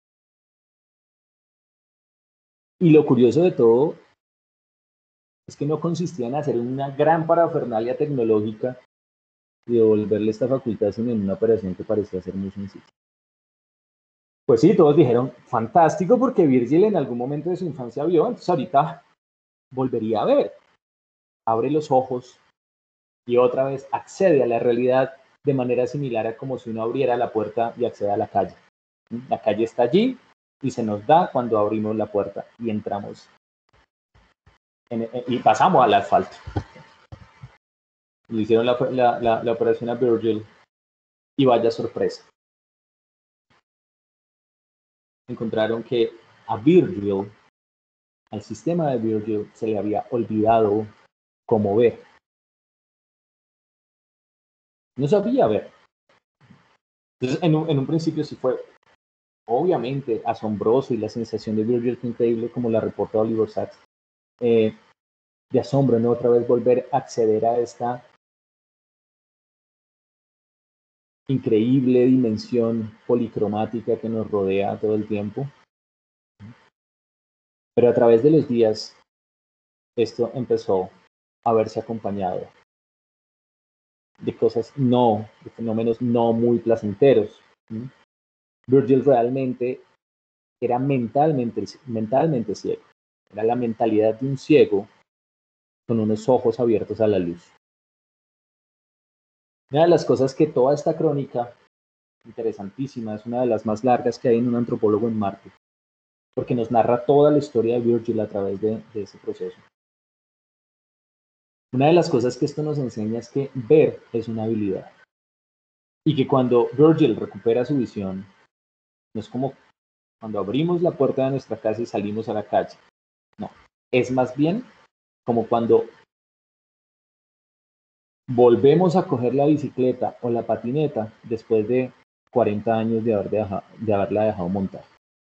Y lo curioso de todo es que no consistía en hacer una gran parafernalia tecnológica y devolverle esta facultad, sino en una operación que parecía ser muy sencilla. Pues sí, todos dijeron, fantástico, porque Virgil en algún momento de su infancia vio, entonces ahorita volvería a ver. Abre los ojos y otra vez accede a la realidad de manera similar a como si uno abriera la puerta y accede a la calle. La calle está allí y se nos da cuando abrimos la puerta y entramos y pasamos al asfalto. Le hicieron la operación a Virgil y vaya sorpresa. Encontraron que a Virgil, al sistema de Virgil, se le había olvidado cómo ver. No sabía ver. Entonces, en un principio sí fue obviamente asombroso y la sensación de Virgil fue increíble, como la reporta Oliver Sacks, de asombro, ¿no? Otra vez volver a acceder a esta increíble dimensión policromática que nos rodea todo el tiempo. Pero a través de los días, esto empezó a verse acompañado de cosas de fenómenos no muy placenteros. Virgil realmente era mentalmente ciego. Era la mentalidad de un ciego con unos ojos abiertos a la luz. Una de las cosas que toda esta crónica, interesantísima, es una de las más largas que hay en Un antropólogo en Marte, porque nos narra toda la historia de Virgil a través de ese proceso. Una de las cosas que esto nos enseña es que ver es una habilidad. Y que cuando Virgil recupera su visión, no es como cuando abrimos la puerta de nuestra casa y salimos a la calle. No, es más bien como cuando Volvemos a coger la bicicleta o la patineta después de 40 años de haberla dejado montar.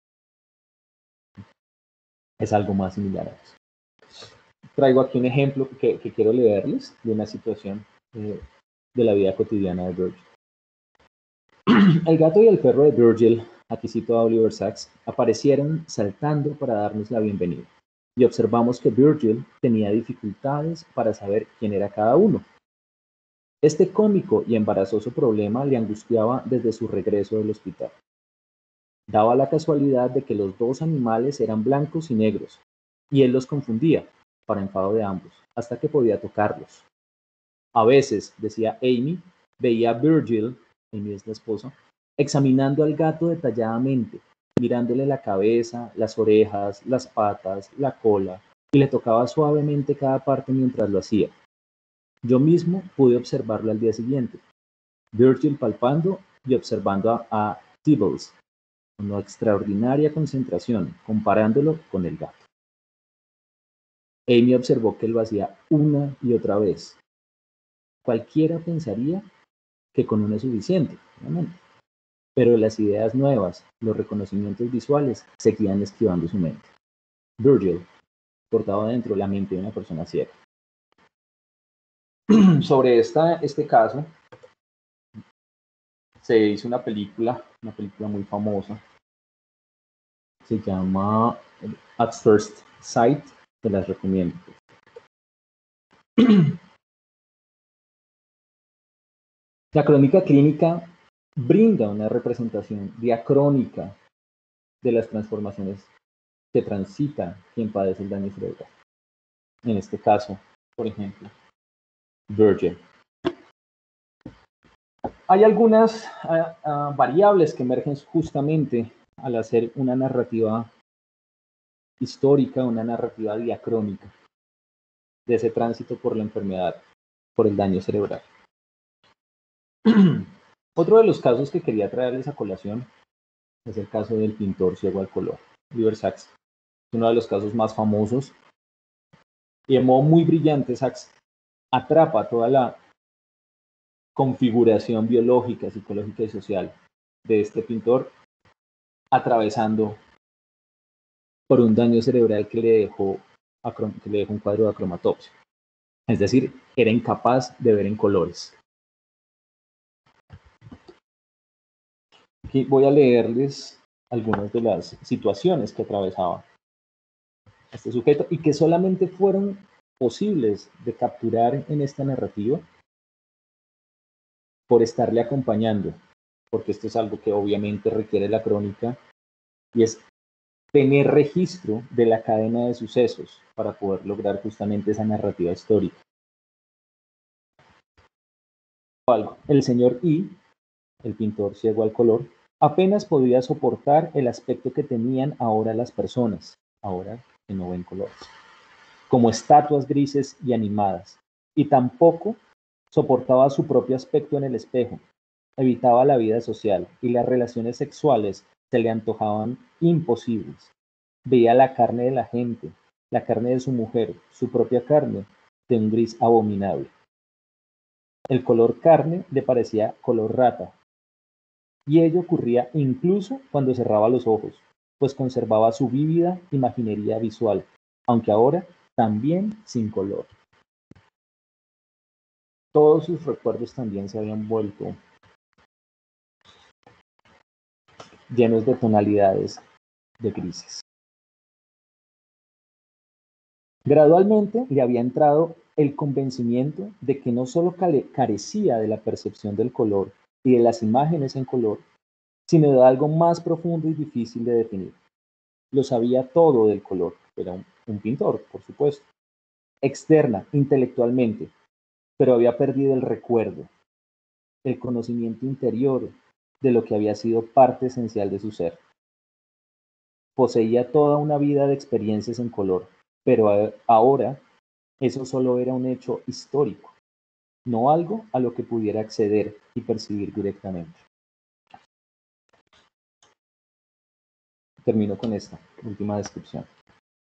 Es algo más similar a eso. Traigo aquí un ejemplo que quiero leerles de una situación de la vida cotidiana de Virgil. El gato y el perro de Virgil, aquí cito a Oliver Sacks, aparecieron saltando para darnos la bienvenida, y observamos que Virgil tenía dificultades para saber quién era cada uno. Este cómico y embarazoso problema le angustiaba desde su regreso del hospital. Daba la casualidad de que los dos animales eran blancos y negros, y él los confundía, para enfado de ambos, hasta que podía tocarlos. A veces, decía Amy, veía a Virgil, Amy es la esposa, examinando al gato detalladamente, mirándole la cabeza, las orejas, las patas, la cola, y le tocaba suavemente cada parte mientras lo hacía. Yo mismo pude observarlo al día siguiente, Virgil palpando y observando a Tibbles, con una extraordinaria concentración, comparándolo con el gato. Amy observó que lo hacía una y otra vez. Cualquiera pensaría que con una es suficiente, obviamente. Pero las ideas nuevas, los reconocimientos visuales, seguían esquivando su mente. Virgil portaba dentro la mente de una persona ciega. Sobre este caso, se hizo una película muy famosa. Se llama At First Sight, te las recomiendo. La crónica clínica brinda una representación diacrónica de las transformaciones que transita quien padece el daño cerebral. En este caso, por ejemplo, Virgil. Hay algunas variables que emergen justamente al hacer una narrativa histórica, una narrativa diacrónica de ese tránsito por la enfermedad, por el daño cerebral. Otro de los casos que quería traerles a colación es el caso del pintor ciego al color, Oliver Sacks. Es uno de los casos más famosos y de modo muy brillante Sacks atrapa toda la configuración biológica, psicológica y social de este pintor atravesando por un daño cerebral que le dejó un cuadro de acromatopsia. Es decir, era incapaz de ver en colores. Aquí voy a leerles algunas de las situaciones que atravesaba este sujeto y que solamente fueron posibles de capturar en esta narrativa por estarle acompañando, porque esto es algo que obviamente requiere la crónica y es tener registro de la cadena de sucesos para poder lograr justamente esa narrativa histórica. El señor I, el pintor ciego al color, apenas podía soportar el aspecto que tenían ahora las personas, ahora que no ven colores, como estatuas grises y animadas, y tampoco soportaba su propio aspecto en el espejo. Evitaba la vida social y las relaciones sexuales se le antojaban imposibles. Veía la carne de la gente, la carne de su mujer, su propia carne, de un gris abominable. El color carne le parecía color rata, y ello ocurría incluso cuando cerraba los ojos, pues conservaba su vívida imaginería visual, aunque ahora también sin color. Todos sus recuerdos también se habían vuelto llenos de tonalidades de grises. Gradualmente le había entrado el convencimiento de que no solo carecía de la percepción del color y de las imágenes en color, sino de algo más profundo y difícil de definir. Lo sabía todo del color, era un pintor, por supuesto, externa, intelectualmente, pero había perdido el recuerdo, el conocimiento interior de lo que había sido parte esencial de su ser. Poseía toda una vida de experiencias en color, pero ahora eso solo era un hecho histórico, no algo a lo que pudiera acceder y percibir directamente. Termino con esta última descripción,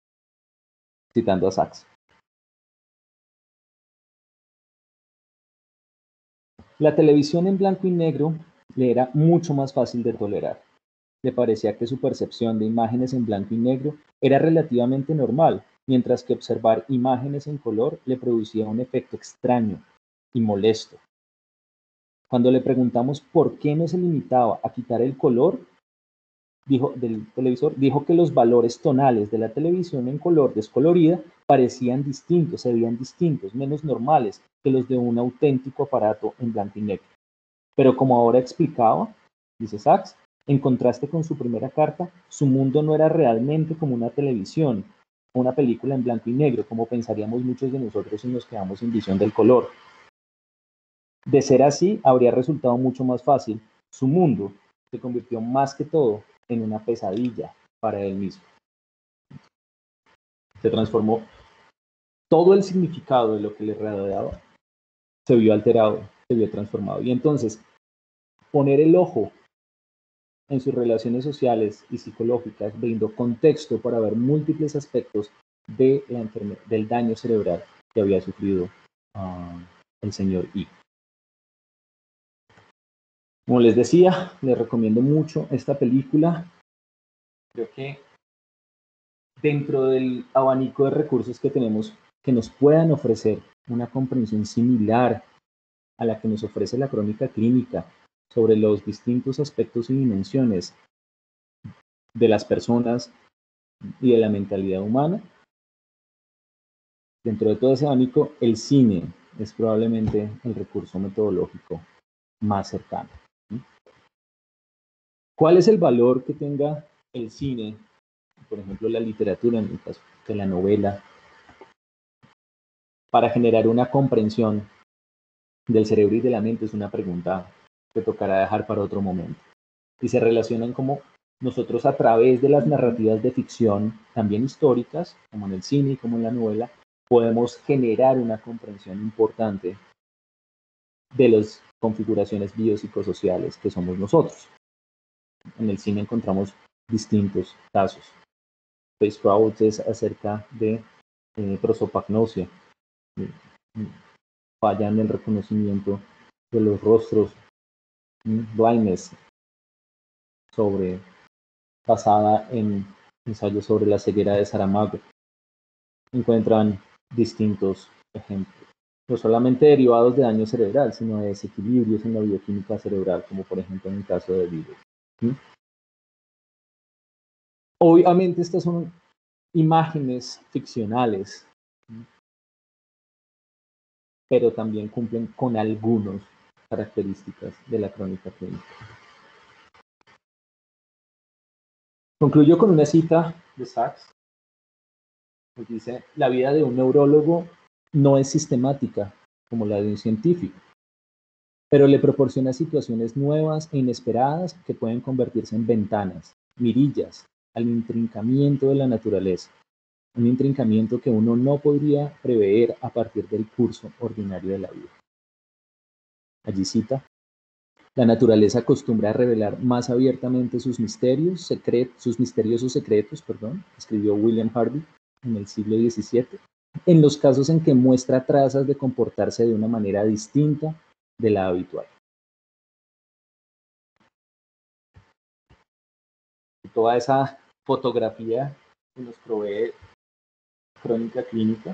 citando a Sacks. La televisión en blanco y negro le era mucho más fácil de tolerar. Le parecía que su percepción de imágenes en blanco y negro era relativamente normal, mientras que observar imágenes en color le producía un efecto extraño y molesto. Cuando le preguntamos por qué no se limitaba a quitar el color del televisor, dijo que los valores tonales de la televisión en color descolorida parecían distintos, se veían distintos, menos normales que los de un auténtico aparato en blanco y negro. Pero como ahora explicaba, dice Sachs, en contraste con su primera carta, su mundo no era realmente como una televisión o una película en blanco y negro, como pensaríamos muchos de nosotros si nos quedamos sin visión del color. De ser así, habría resultado mucho más fácil. Su mundo se convirtió más que todo en una pesadilla para él mismo. Se transformó. Todo el significado de lo que le rodeaba se vio alterado, se vio transformado. Y entonces, poner el ojo en sus relaciones sociales y psicológicas brindó contexto para ver múltiples aspectos de la del daño cerebral que había sufrido el señor I. Como les decía, les recomiendo mucho esta película. Creo que dentro del abanico de recursos que tenemos que nos puedan ofrecer una comprensión similar a la que nos ofrece la crónica clínica sobre los distintos aspectos y dimensiones de las personas y de la mentalidad humana, dentro de todo ese abanico, el cine es probablemente el recurso metodológico más cercano. ¿Cuál es el valor que tenga el cine, por ejemplo, la literatura, en el caso de la novela, para generar una comprensión del cerebro y de la mente? Es una pregunta que tocará dejar para otro momento. Y se relacionan como nosotros a través de las narrativas de ficción, también históricas, como en el cine y como en la novela, podemos generar una comprensión importante de las configuraciones biopsicosociales que somos nosotros. En el cine encontramos distintos casos. Space Crowd es acerca de prosopagnosia, falla en el reconocimiento de los rostros, blindness, basada en ensayos sobre la ceguera de Saramago. Encuentran distintos ejemplos, no solamente derivados de daño cerebral, sino de desequilibrios en la bioquímica cerebral, como por ejemplo en el caso de Vigo. Obviamente estas son imágenes ficcionales, pero también cumplen con algunas características de la crónica clínica. Concluyo con una cita de Sachs, que dice: la vida de un neurólogo no es sistemática como la de un científico, pero le proporciona situaciones nuevas e inesperadas que pueden convertirse en ventanas, mirillas, al intrincamiento de la naturaleza, un intrincamiento que uno no podría prever a partir del curso ordinario de la vida. Allí cita: la naturaleza acostumbra a revelar más abiertamente sus misteriosos secretos, escribió William Harvey en el siglo XVII, en los casos en que muestra trazas de comportarse de una manera distinta de la habitual. Toda esa fotografía que nos provee crónica clínica,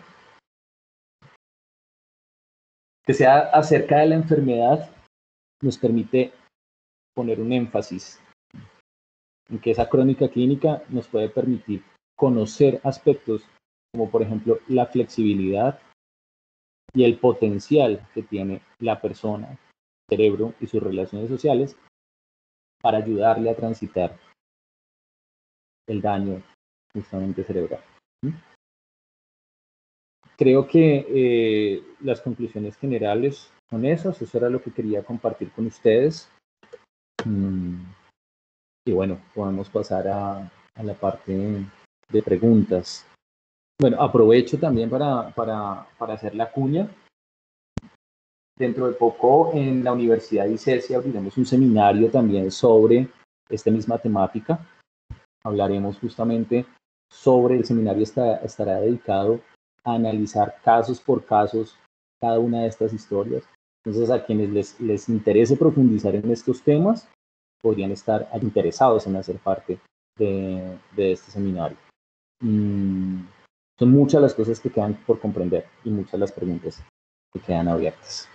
que sea acerca de la enfermedad, nos permite poner un énfasis en que esa crónica clínica nos puede permitir conocer aspectos como por ejemplo la flexibilidad y el potencial que tiene la persona, el cerebro y sus relaciones sociales para ayudarle a transitar el daño justamente cerebral. Creo que las conclusiones generales son esas, eso era lo que quería compartir con ustedes. Y bueno, podemos pasar a la parte de preguntas. Bueno, aprovecho también para hacer la cuña. Dentro de poco en la Universidad de ICESI abriremos un seminario también sobre esta misma temática. Hablaremos justamente sobre, el seminario estará dedicado a analizar casos por casos cada una de estas historias Entonces, a quienes les interese profundizar en estos temas, podrían estar interesados en hacer parte de este seminario. Son muchas las cosas que quedan por comprender y muchas las preguntas que quedan abiertas.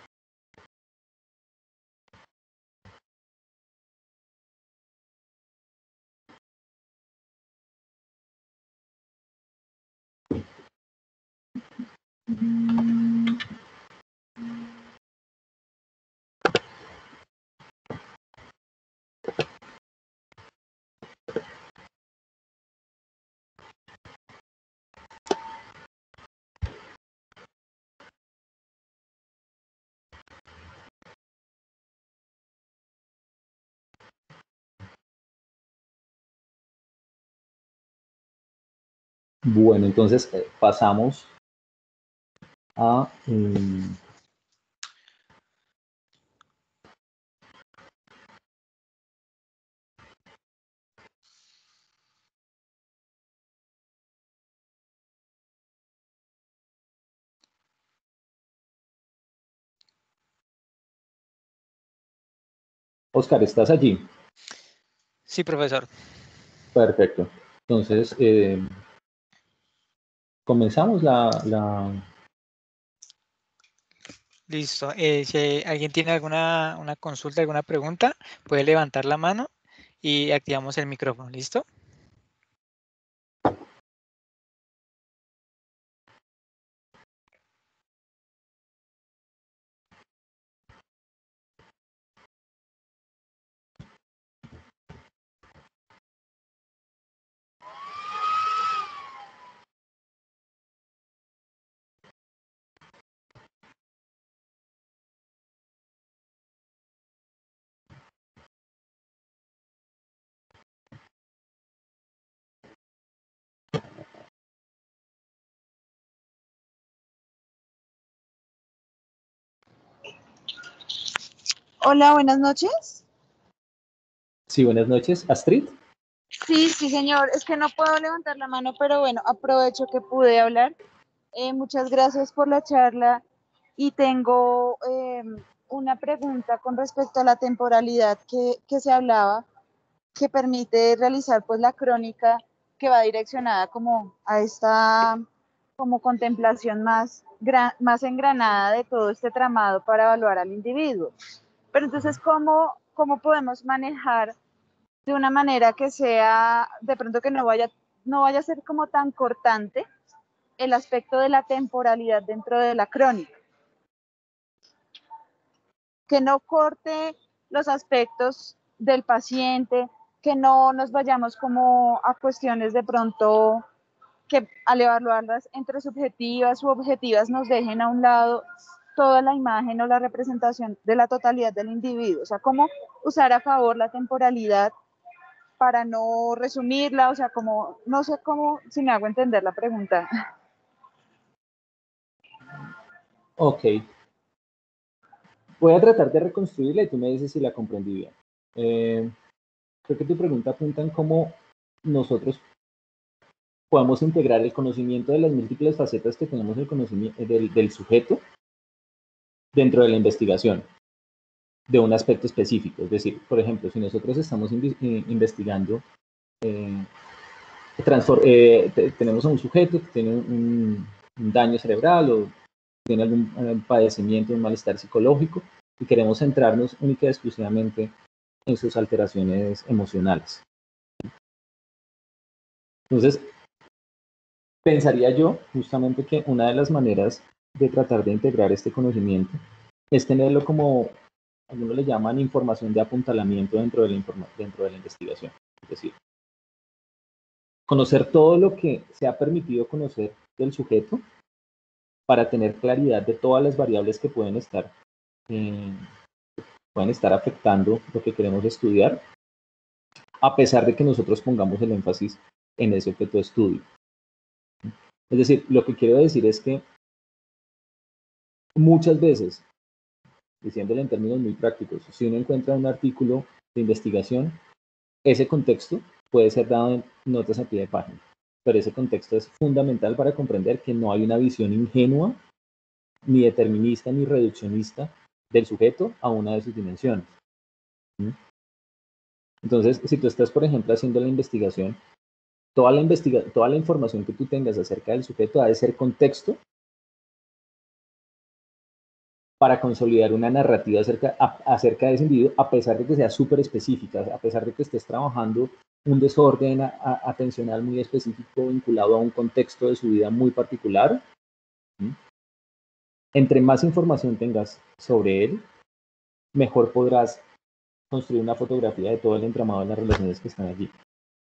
Bueno, entonces pasamos a... Oscar, ¿estás allí? Sí, profesor. Perfecto. Entonces, comenzamos Listo. Si alguien tiene alguna una consulta, alguna pregunta, puede levantar la mano y activamos el micrófono. ¿Listo? Hola, buenas noches. Sí, buenas noches. ¿Astrid? Sí, señor. Es que no puedo levantar la mano, pero bueno, aprovecho que pude hablar. Muchas gracias por la charla y tengo una pregunta con respecto a la temporalidad que se hablaba, que permite realizar pues la crónica que va direccionada como a esta como contemplación más engranada de todo este tramado para evaluar al individuo. Pero entonces, ¿cómo podemos manejar de una manera que sea, de pronto que no vaya a ser como tan cortante el aspecto de la temporalidad dentro de la crónica? Que no corte los aspectos del paciente, que no nos vayamos como a cuestiones de pronto que al evaluarlas entre subjetivas u objetivas nos dejen a un lado toda la imagen o la representación de la totalidad del individuo. O sea, cómo usar a favor la temporalidad para no resumirla, o sea, como, no sé cómo, si me hago entender la pregunta. Ok. Voy a tratar de reconstruirla y tú me dices si la comprendí bien. Creo que tu pregunta apunta en cómo nosotros podemos integrar el conocimiento de las múltiples facetas que tenemos del conocimiento del sujeto dentro de la investigación de un aspecto específico. Es decir, por ejemplo, si nosotros estamos investigando, tenemos a un sujeto que tiene un daño cerebral o tiene algún padecimiento, un malestar psicológico y queremos centrarnos única y exclusivamente en sus alteraciones emocionales. Entonces, pensaría yo justamente que una de las maneras de tratar de integrar este conocimiento es tenerlo como, algunos le llaman información de apuntalamiento dentro de la investigación. Es decir, conocer todo lo que se ha permitido conocer del sujeto para tener claridad de todas las variables que pueden estar afectando lo que queremos estudiar, a pesar de que nosotros pongamos el énfasis en ese objeto de estudio. Es decir, lo que quiero decir es que muchas veces, diciéndolo en términos muy prácticos, si uno encuentra un artículo de investigación, ese contexto puede ser dado en notas a pie de página, pero ese contexto es fundamental para comprender que no hay una visión ingenua, ni determinista, ni reduccionista del sujeto a una de sus dimensiones. Entonces, si tú estás, por ejemplo, haciendo la investigación, toda la información que tú tengas acerca del sujeto ha de ser contexto para consolidar una narrativa acerca de ese individuo, a pesar de que sea súper específica, a pesar de que estés trabajando un desorden atencional muy específico vinculado a un contexto de su vida muy particular. Entre más información tengas sobre él, mejor podrás construir una fotografía de todo el entramado de las relaciones que están allí.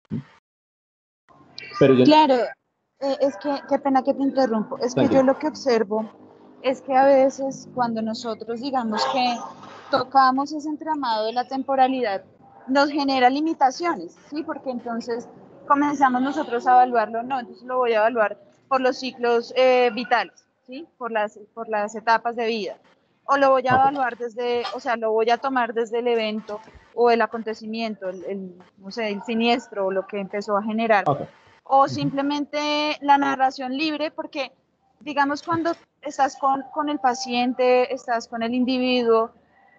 Pero claro, es que, qué pena que te interrumpo, es que yo lo que observo es que a veces cuando nosotros digamos que tocamos ese entramado de la temporalidad, nos genera limitaciones, ¿sí? Porque entonces comenzamos nosotros a evaluarlo, no, entonces lo voy a evaluar por los ciclos vitales, ¿sí? Por las etapas de vida. O lo voy a evaluar desde, o sea, lo voy a tomar desde el evento o el acontecimiento, no sé, el siniestro o lo que empezó a generar. O simplemente la narración libre, porque digamos cuando estás con el paciente, estás con el individuo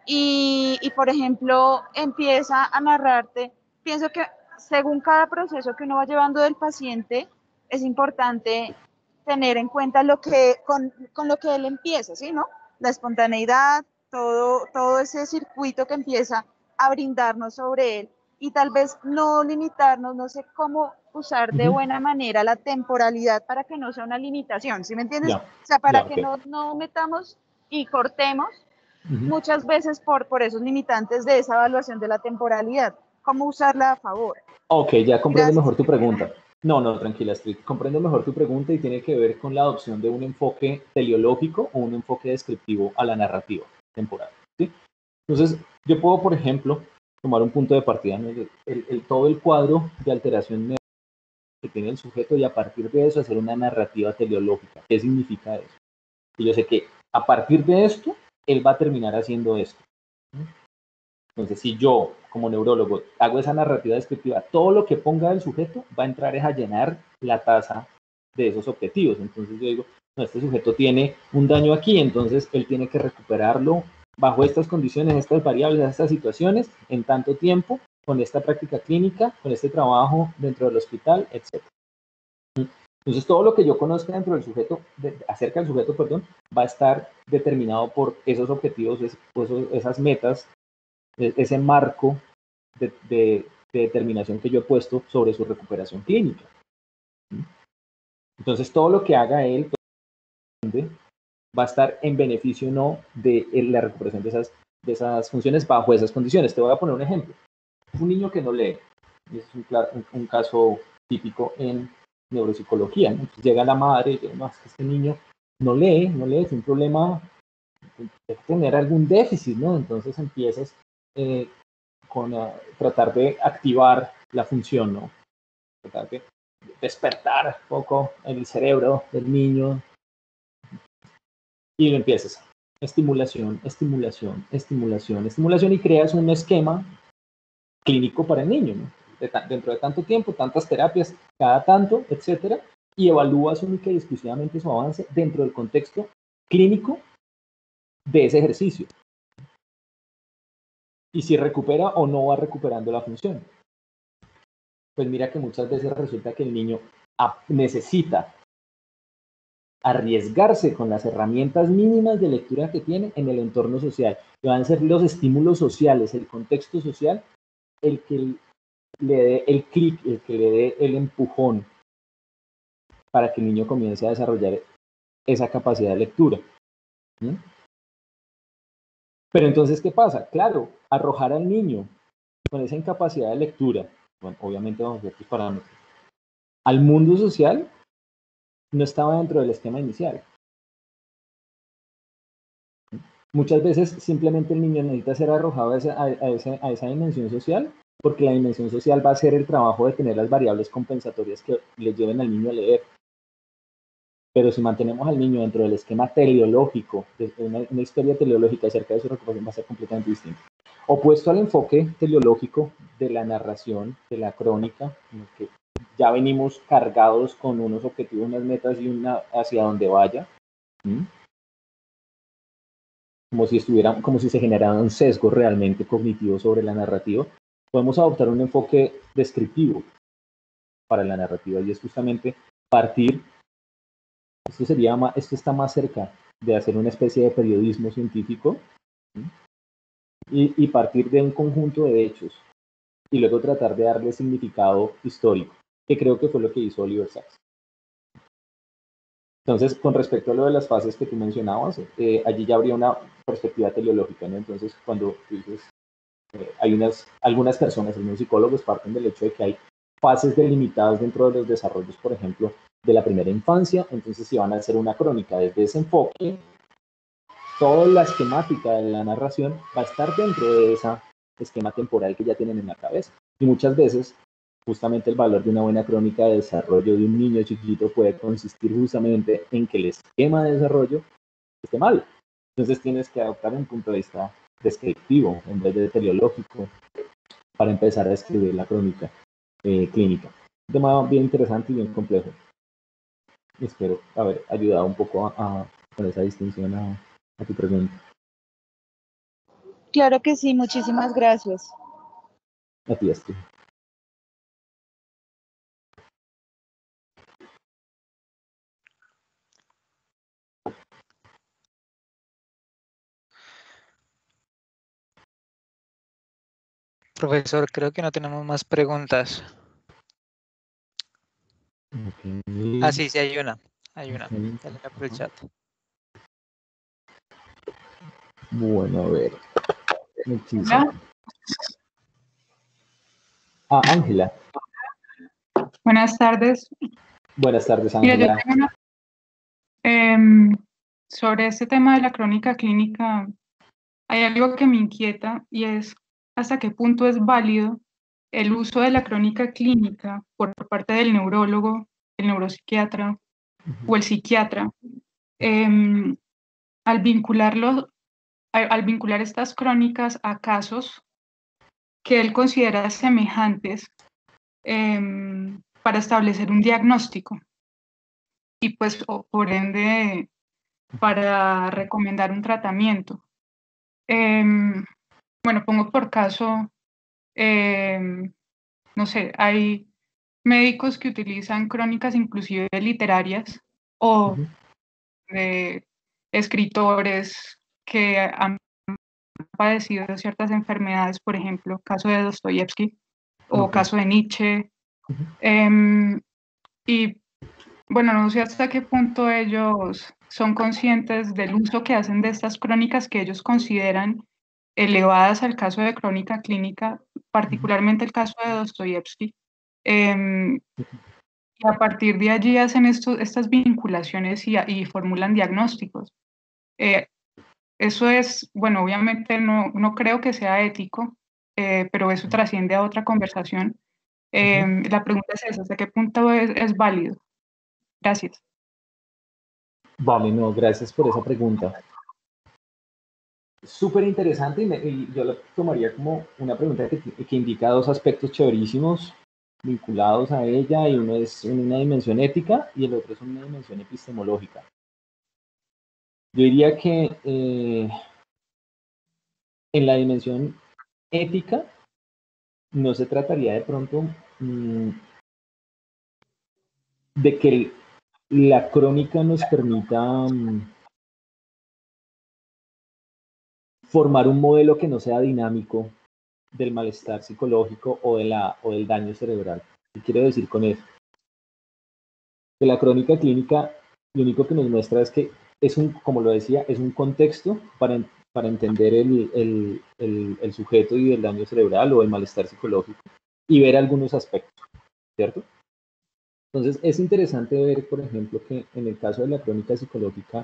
y, por ejemplo, empieza a narrarte, pienso que según cada proceso que uno va llevando del paciente, es importante tener en cuenta con lo que él empieza, ¿sí? ¿No? La espontaneidad, todo ese circuito que empieza a brindarnos sobre él y tal vez no limitarnos, no sé cómo usar de buena manera la temporalidad para que no sea una limitación, ¿sí me entiendes? O sea, para que no metamos y cortemos muchas veces por esos limitantes de esa evaluación de la temporalidad. ¿Cómo usarla a favor? Ok, ya comprendo mejor tu pregunta. No, tranquila, Astrid. Comprendo mejor tu pregunta y tiene que ver con la adopción de un enfoque teleológico o un enfoque descriptivo a la narrativa temporal. ¿Sí? Entonces, yo puedo, por ejemplo, tomar un punto de partida, ¿no? Todo el cuadro de alteración que tiene el sujeto y a partir de eso hacer una narrativa teleológica. ¿Qué significa eso? Y yo sé que a partir de esto, él va a terminar haciendo esto. Entonces, si yo, como neurólogo, hago esa narrativa descriptiva, todo lo que ponga el sujeto va a entrar a llenar la tasa de esos objetivos. Entonces yo digo, no, este sujeto tiene un daño aquí, entonces él tiene que recuperarlo bajo estas condiciones, estas variables, estas situaciones, en tanto tiempo, con esta práctica clínica, con este trabajo dentro del hospital, etc. Entonces, todo lo que yo conozca dentro del sujeto, acerca del sujeto, perdón, va a estar determinado por esos objetivos, esas metas, ese marco de determinación que yo he puesto sobre su recuperación clínica. Entonces, todo lo que haga él va a estar en beneficio o no de la recuperación de esas funciones bajo esas condiciones. Te voy a poner un ejemplo. Un niño que no lee, es un caso típico en neuropsicología, ¿no? Entonces llega la madre y dice, no, es que este niño no lee, es un problema, debe tener algún déficit, ¿no? Entonces empiezas con tratar de activar la función, ¿no? Tratar de despertar un poco el cerebro del niño y lo empiezas. Estimulación y creas un esquema clínico para el niño, ¿no? Dentro de tanto tiempo, tantas terapias, cada tanto, etcétera, y evalúas única y exclusivamente su avance dentro del contexto clínico de ese ejercicio. Y si recupera o no va recuperando la función. Pues mira que muchas veces resulta que el niño necesita arriesgarse con las herramientas mínimas de lectura que tiene en el entorno social, que van a ser los estímulos sociales, el contexto social, el que le dé el clic, el que le dé el empujón para que el niño comience a desarrollar esa capacidad de lectura. ¿Mm? Pero entonces, ¿qué pasa? Claro, arrojar al niño con esa incapacidad de lectura, bueno, obviamente bajo ciertos parámetros, al mundo social no estaba dentro del esquema inicial. Muchas veces simplemente el niño necesita ser arrojado a esa dimensión social, porque la dimensión social va a ser el trabajo de tener las variables compensatorias que le lleven al niño a leer. Pero si mantenemos al niño dentro del esquema teleológico, una historia teleológica acerca de su recuperación va a ser completamente distinta. Opuesto al enfoque teleológico de la narración, de la crónica, en el que ya venimos cargados con unos objetivos, unas metas y hacia donde vaya. como si se generara un sesgo realmente cognitivo sobre la narrativa, podemos adoptar un enfoque descriptivo para la narrativa, y es justamente partir, esto está más cerca de hacer una especie de periodismo científico, ¿sí? y partir de un conjunto de hechos y luego tratar de darle significado histórico, que creo que fue lo que hizo Oliver Sacks. Entonces, con respecto a lo de las fases que tú mencionabas, allí ya habría una perspectiva teleológica, ¿no? Entonces, cuando tú dices, algunas personas, algunos psicólogos parten del hecho de que hay fases delimitadas dentro de los desarrollos, por ejemplo, de la primera infancia, entonces si van a hacer una crónica desde ese enfoque, toda la esquemática de la narración va a estar dentro de ese esquema temporal que ya tienen en la cabeza. Y muchas veces, justamente el valor de una buena crónica de desarrollo de un niño chiquito puede consistir justamente en que el esquema de desarrollo esté mal. Entonces tienes que adoptar un punto de vista descriptivo en vez de teleológico para empezar a escribir la crónica clínica. Un tema bien interesante y bien complejo. Espero haber ayudado un poco con esa distinción a tu pregunta. Claro que sí, muchísimas gracias. A ti, Astrid. Profesor, creo que no tenemos más preguntas. Okay. Ah, sí, sí, hay una. Okay. Dale por el chat. Bueno, a ver. Muchísimo. Hola. Ángela. Buenas tardes. Buenas tardes, Mira, yo Ángela. tengo sobre este tema de la crónica clínica, hay algo que me inquieta y es hasta qué punto es válido el uso de la crónica clínica por parte del neurólogo, el neuropsiquiatra o el psiquiatra, al vincular estas crónicas a casos que él considera semejantes para establecer un diagnóstico y pues por ende para recomendar un tratamiento. Bueno, pongo por caso, no sé, hay médicos que utilizan crónicas inclusive literarias o de escritores que han padecido ciertas enfermedades, por ejemplo, caso de Dostoyevsky o caso de Nietzsche. Y bueno, no sé hasta qué punto ellos son conscientes del uso que hacen de estas crónicas que ellos consideran elevadas al caso de crónica clínica, particularmente el caso de Dostoyevsky. Y a partir de allí hacen estas vinculaciones y formulan diagnósticos. Eso es, bueno, obviamente no creo que sea ético, pero eso trasciende a otra conversación. La pregunta es esa, ¿hasta qué punto es válido? Gracias. Vale, no, gracias por esa pregunta. Súper interesante y yo la tomaría como una pregunta que indica dos aspectos chéverísimos vinculados a ella, y uno es en una dimensión ética y el otro es una dimensión epistemológica. Yo diría que en la dimensión ética no se trataría de pronto de que la crónica nos permita formar un modelo que no sea dinámico del malestar psicológico o del daño cerebral. ¿Qué quiero decir con eso? Que la crónica clínica lo único que nos muestra es que como lo decía, es un contexto para entender el sujeto y el daño cerebral o el malestar psicológico y ver algunos aspectos, ¿cierto? Entonces es interesante ver, por ejemplo, que en el caso de la crónica psicológica,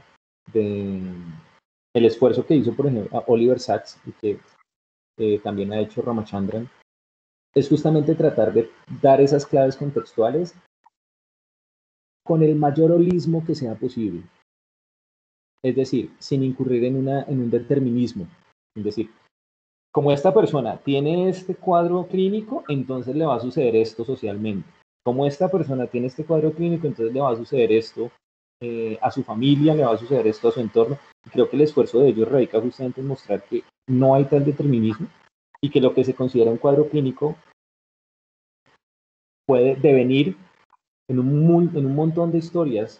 el esfuerzo que hizo, por ejemplo, Oliver Sacks y que también ha hecho Ramachandran, es justamente tratar de dar esas claves contextuales con el mayor holismo que sea posible. Es decir, sin incurrir en un determinismo. Es decir, como esta persona tiene este cuadro clínico, entonces le va a suceder esto socialmente. Como esta persona tiene este cuadro clínico, entonces le va a suceder esto a su familia le va a suceder esto a su entorno. Y creo que el esfuerzo de ellos radica justamente en mostrar que no hay tal determinismo y que lo que se considera un cuadro clínico puede devenir en un montón de historias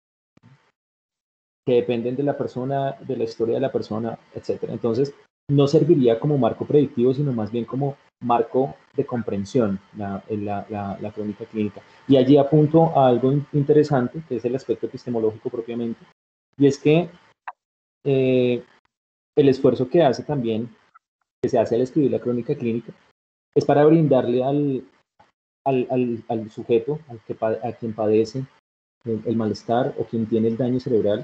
que dependen de la persona, de la historia de la persona, etc. Entonces, no serviría como marco predictivo, sino más bien como marco de comprensión, la crónica clínica. Y allí apunto a algo interesante, que es el aspecto epistemológico propiamente, y es que el esfuerzo que hace también, que se hace al escribir la crónica clínica, es para brindarle al sujeto, a quien padece el malestar o quien tiene el daño cerebral,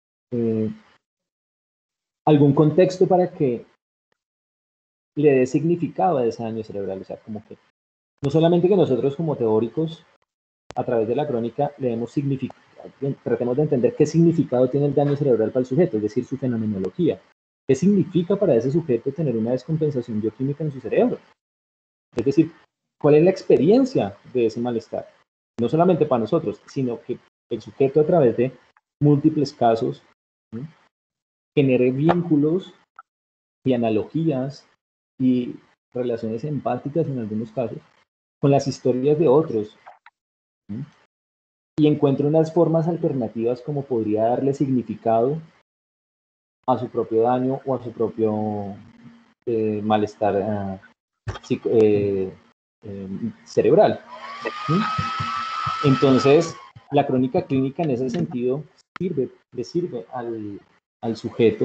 algún contexto para que le dé significado a ese daño cerebral. O sea, como que no solamente que nosotros como teóricos, a través de la crónica, le demos significado, tratemos de entender qué significado tiene el daño cerebral para el sujeto, es decir, su fenomenología. ¿Qué significa para ese sujeto tener una descompensación bioquímica en su cerebro? Es decir, ¿cuál es la experiencia de ese malestar? No solamente para nosotros, sino que el sujeto a través de múltiples casos, ¿sí?, genere vínculos y analogías y relaciones empáticas en algunos casos con las historias de otros, ¿sí?, y encuentre unas formas alternativas como podría darle significado a su propio daño o a su propio malestar cerebral, ¿sí? Entonces, la crónica clínica en ese sentido le sirve al sujeto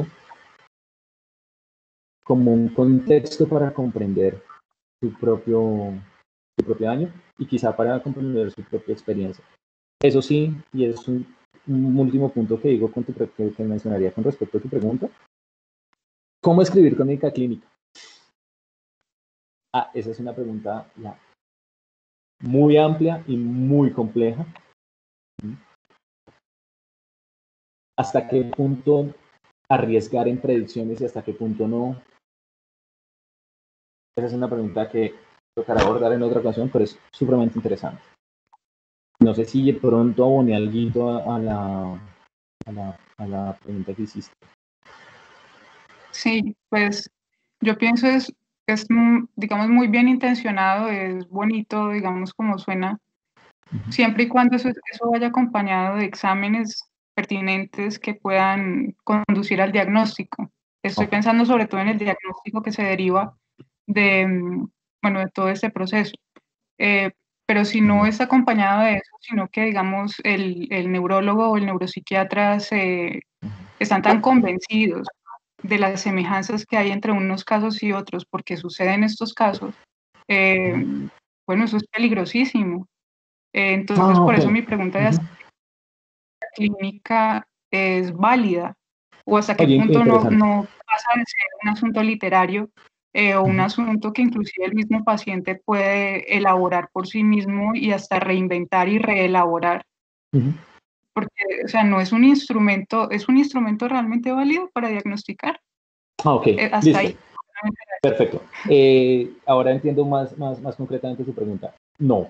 como un contexto para comprender su propio daño y quizá para comprender su propia experiencia. Eso sí, y es un último punto que digo que mencionaría con respecto a tu pregunta. ¿Cómo escribir crónica clínica? Esa es una pregunta ya muy amplia y muy compleja. ¿Hasta qué punto arriesgar en predicciones y hasta qué punto no? Esa es una pregunta que tocará abordar en otra ocasión, pero es supremamente interesante. No sé si de pronto aboné algo a la pregunta que hiciste. Sí, pues yo pienso digamos, muy bien intencionado, es bonito, digamos, como suena, siempre y cuando eso vaya acompañado de exámenes pertinentes que puedan conducir al diagnóstico. Estoy pensando sobre todo en el diagnóstico que se deriva de, bueno, de todo este proceso. Pero si no está acompañado de eso, sino que, digamos, el neurólogo o el neuropsiquiatra están tan convencidos de las semejanzas que hay entre unos casos y otros, porque suceden estos casos, bueno, eso es peligrosísimo. Entonces, por eso mi pregunta de hasta qué la clínica es válida o hasta qué punto no pasa de ser un asunto literario o un asunto que inclusive el mismo paciente puede elaborar por sí mismo y hasta reinventar y reelaborar. Porque, o sea, no es un instrumento, es un instrumento realmente válido para diagnosticar. Ok, Hasta listo. ahí. Perfecto. Ahora entiendo más concretamente su pregunta. No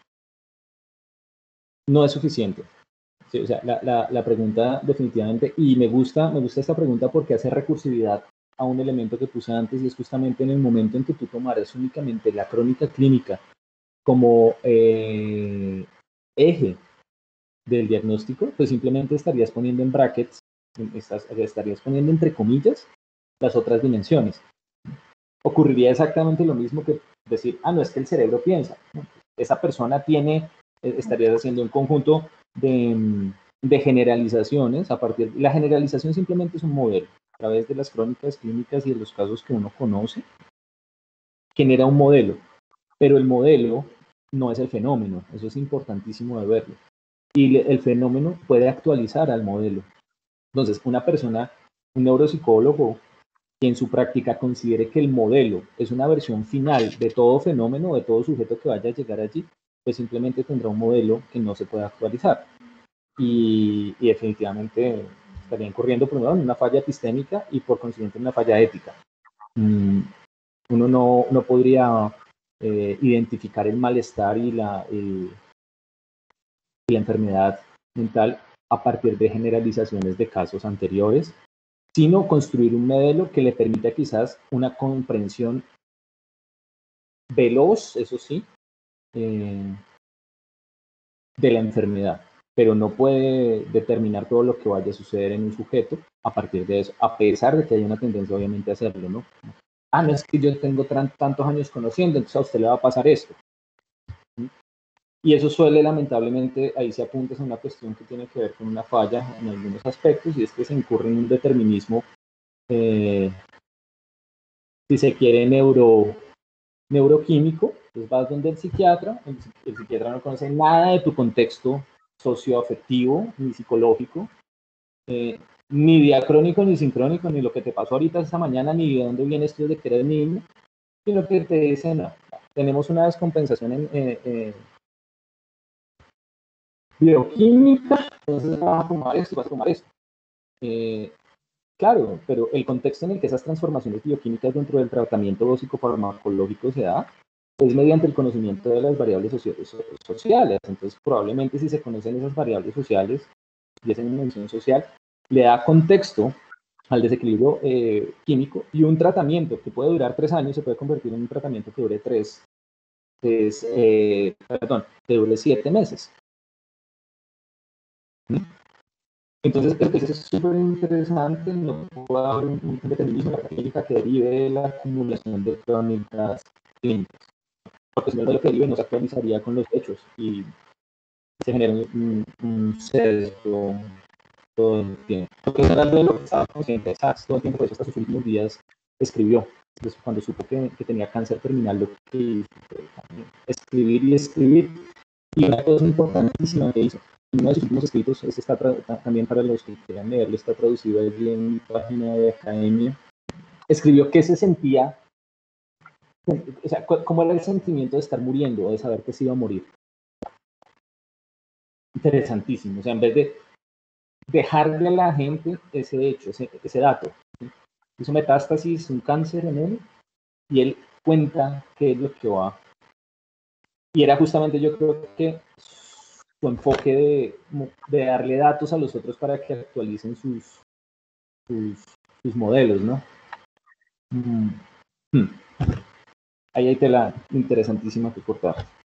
es suficiente. Sí, o sea, la pregunta definitivamente, y me gusta esta pregunta porque hace recursividad a un elemento que puse antes, y es justamente en el momento en que tú tomaras únicamente la crónica clínica como eje del diagnóstico, pues simplemente estarías poniendo en brackets, estarías poniendo entre comillas las otras dimensiones. Ocurriría exactamente lo mismo que decir, no es que el cerebro piensa, ¿no? Esa persona estarías haciendo un conjunto de generalizaciones la generalización simplemente es un modelo. A través de las crónicas clínicas y de los casos que uno conoce, genera un modelo, pero el modelo no es el fenómeno, eso es importantísimo de verlo. Y el fenómeno puede actualizar al modelo. Entonces, una persona, un neuropsicólogo, que en su práctica considere que el modelo es una versión final de todo fenómeno, de todo sujeto que vaya a llegar allí, pues simplemente tendrá un modelo que no se puede actualizar. Y definitivamente estaría incurriendo primero en una falla epistémica y por consiguiente en una falla ética. Uno no podría identificar el malestar y la enfermedad mental a partir de generalizaciones de casos anteriores, sino construir un modelo que le permita quizás una comprensión veloz, eso sí, de la enfermedad, pero no puede determinar todo lo que vaya a suceder en un sujeto a partir de eso, a pesar de que hay una tendencia obviamente a hacerlo, ¿no? No es que yo tengo tantos años conociendo, entonces a usted le va a pasar esto. Y eso suele, lamentablemente, ahí se apunta a una cuestión que tiene que ver con una falla en algunos aspectos, y es que se incurre en un determinismo, si se quiere, neuroquímico. Entonces vas donde el psiquiatra no conoce nada de tu contexto socioafectivo ni psicológico, ni diacrónico ni sincrónico, ni lo que te pasó ahorita esta mañana, ni de dónde vienes tú de que eres niño, sino que te dicen, no, tenemos una descompensación en bioquímica, entonces vas a tomar esto, vas a tomar esto. Claro, pero el contexto en el que esas transformaciones bioquímicas dentro del tratamiento psicofarmacológico se da es mediante el conocimiento de las variables sociales. Entonces, probablemente si se conocen esas variables sociales y esa dimensión social, le da contexto al desequilibrio químico, y un tratamiento que puede durar 3 años se puede convertir en un tratamiento que dure que dure 7 meses. Entonces, eso es súper interesante. No puede haber un determinismo de la clínica que derive de la acumulación de crónicas clínicas, porque si no, lo que derive no se actualizaría con los hechos y se genera un sesgo todo el tiempo. Porque era de lo que estaba consciente, todo el tiempo, por eso hasta sus últimos días escribió. Entonces, cuando supo que tenía cáncer terminal, lo que hizo fue escribir y escribir. Y una cosa importantísima que hizo, uno de sus últimos escritos, este está también para los que quieran leerlo, está traducido allí en mi página de academia. Escribió qué se sentía, o sea, cómo era el sentimiento de estar muriendo o de saber que se iba a morir. Interesantísimo. O sea, en vez de dejarle a la gente ese hecho, ese dato. Hizo metástasis, un cáncer en él, y él cuenta qué es lo que va. Y era justamente, yo creo que su enfoque de darle datos a los otros para que actualicen sus modelos, ¿no? Ahí hay tela interesantísima que cortar.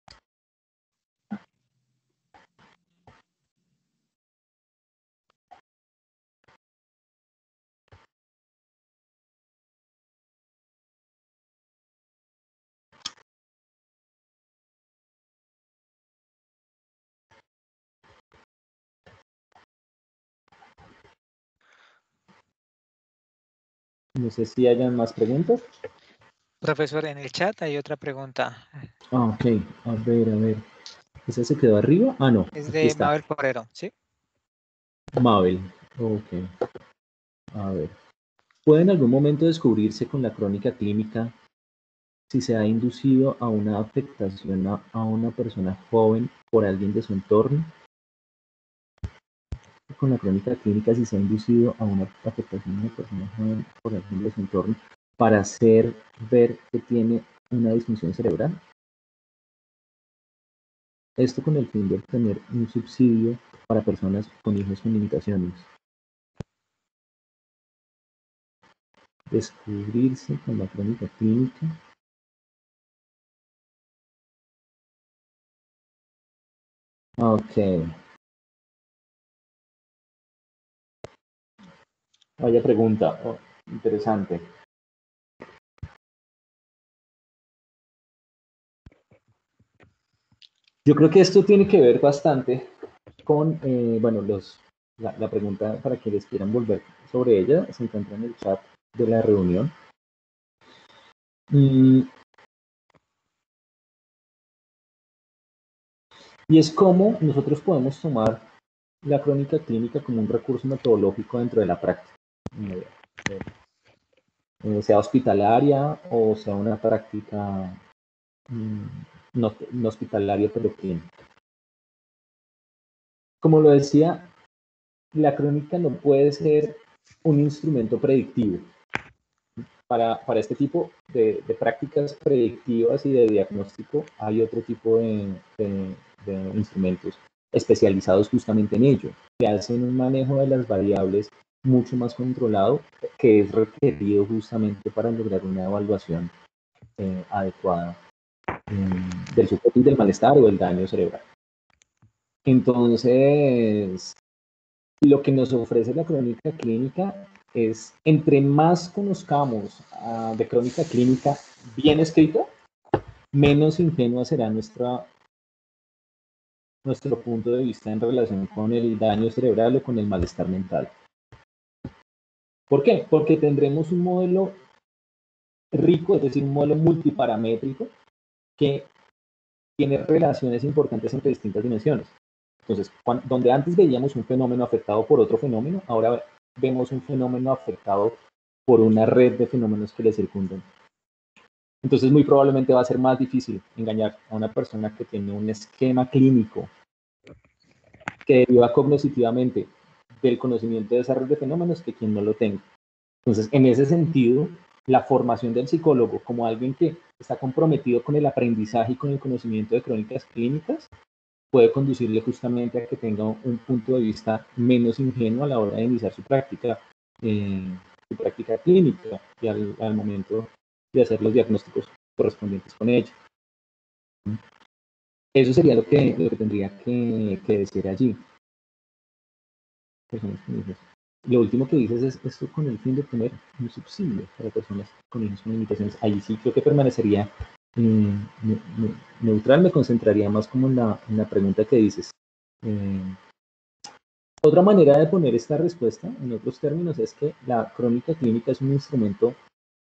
No sé si hayan más preguntas. Profesor, en el chat hay otra pregunta. Ok. A ver. ¿Esa se quedó arriba? No. Es de Mabel Porrero, ¿sí? Mabel. Ok. A ver. ¿Puede en algún momento descubrirse con la crónica clínica si se ha inducido a una afectación a una persona joven por alguien de su entorno? Con la crónica clínica, si se ha inducido a una afectación a una persona joven por alguien de su entorno para hacer ver que tiene una disfunción cerebral. Esto con el fin de obtener un subsidio para personas con hijos con limitaciones. Descubrirse con la crónica clínica. Ok. Vaya pregunta. Interesante. Yo creo que esto tiene que ver bastante con, bueno, la pregunta para quienes quieran volver sobre ella se encuentra en el chat de la reunión. Y es cómo nosotros podemos tomar la crónica clínica como un recurso metodológico dentro de la práctica, sea hospitalaria o sea una práctica no hospitalaria pero clínica. Como lo decía, la crónica no puede ser un instrumento predictivo. Para este tipo de prácticas predictivas y de diagnóstico hay otro tipo de instrumentos especializados justamente en ello, que hacen un manejo de las variables mucho más controlado, que es requerido justamente para lograr una evaluación adecuada del sujeto y del malestar o del daño cerebral. Entonces, lo que nos ofrece la crónica clínica es, entre más conozcamos de crónica clínica bien escrita, menos ingenua será nuestro punto de vista en relación con el daño cerebral o con el malestar mental. ¿Por qué? Porque tendremos un modelo rico, es decir, un modelo multiparamétrico que tiene relaciones importantes entre distintas dimensiones. Entonces, donde antes veíamos un fenómeno afectado por otro fenómeno, ahora vemos un fenómeno afectado por una red de fenómenos que le circundan. Entonces, muy probablemente va a ser más difícil engañar a una persona que tiene un esquema clínico que deriva cognitivamente del conocimiento de esa red de fenómenos que quien no lo tenga. Entonces, en ese sentido, la formación del psicólogo como alguien que está comprometido con el aprendizaje y con el conocimiento de crónicas clínicas puede conducirle justamente a que tenga un punto de vista menos ingenuo a la hora de iniciar su práctica clínica y al momento de hacer los diagnósticos correspondientes con ella. Eso sería lo que tendría que decir allí. Lo último que dices es esto con el fin de poner un subsidio para personas con hijos con limitaciones. Ahí sí creo que permanecería neutral, me concentraría más como en la pregunta que dices. Otra manera de poner esta respuesta, en otros términos, es que la crónica clínica es un instrumento,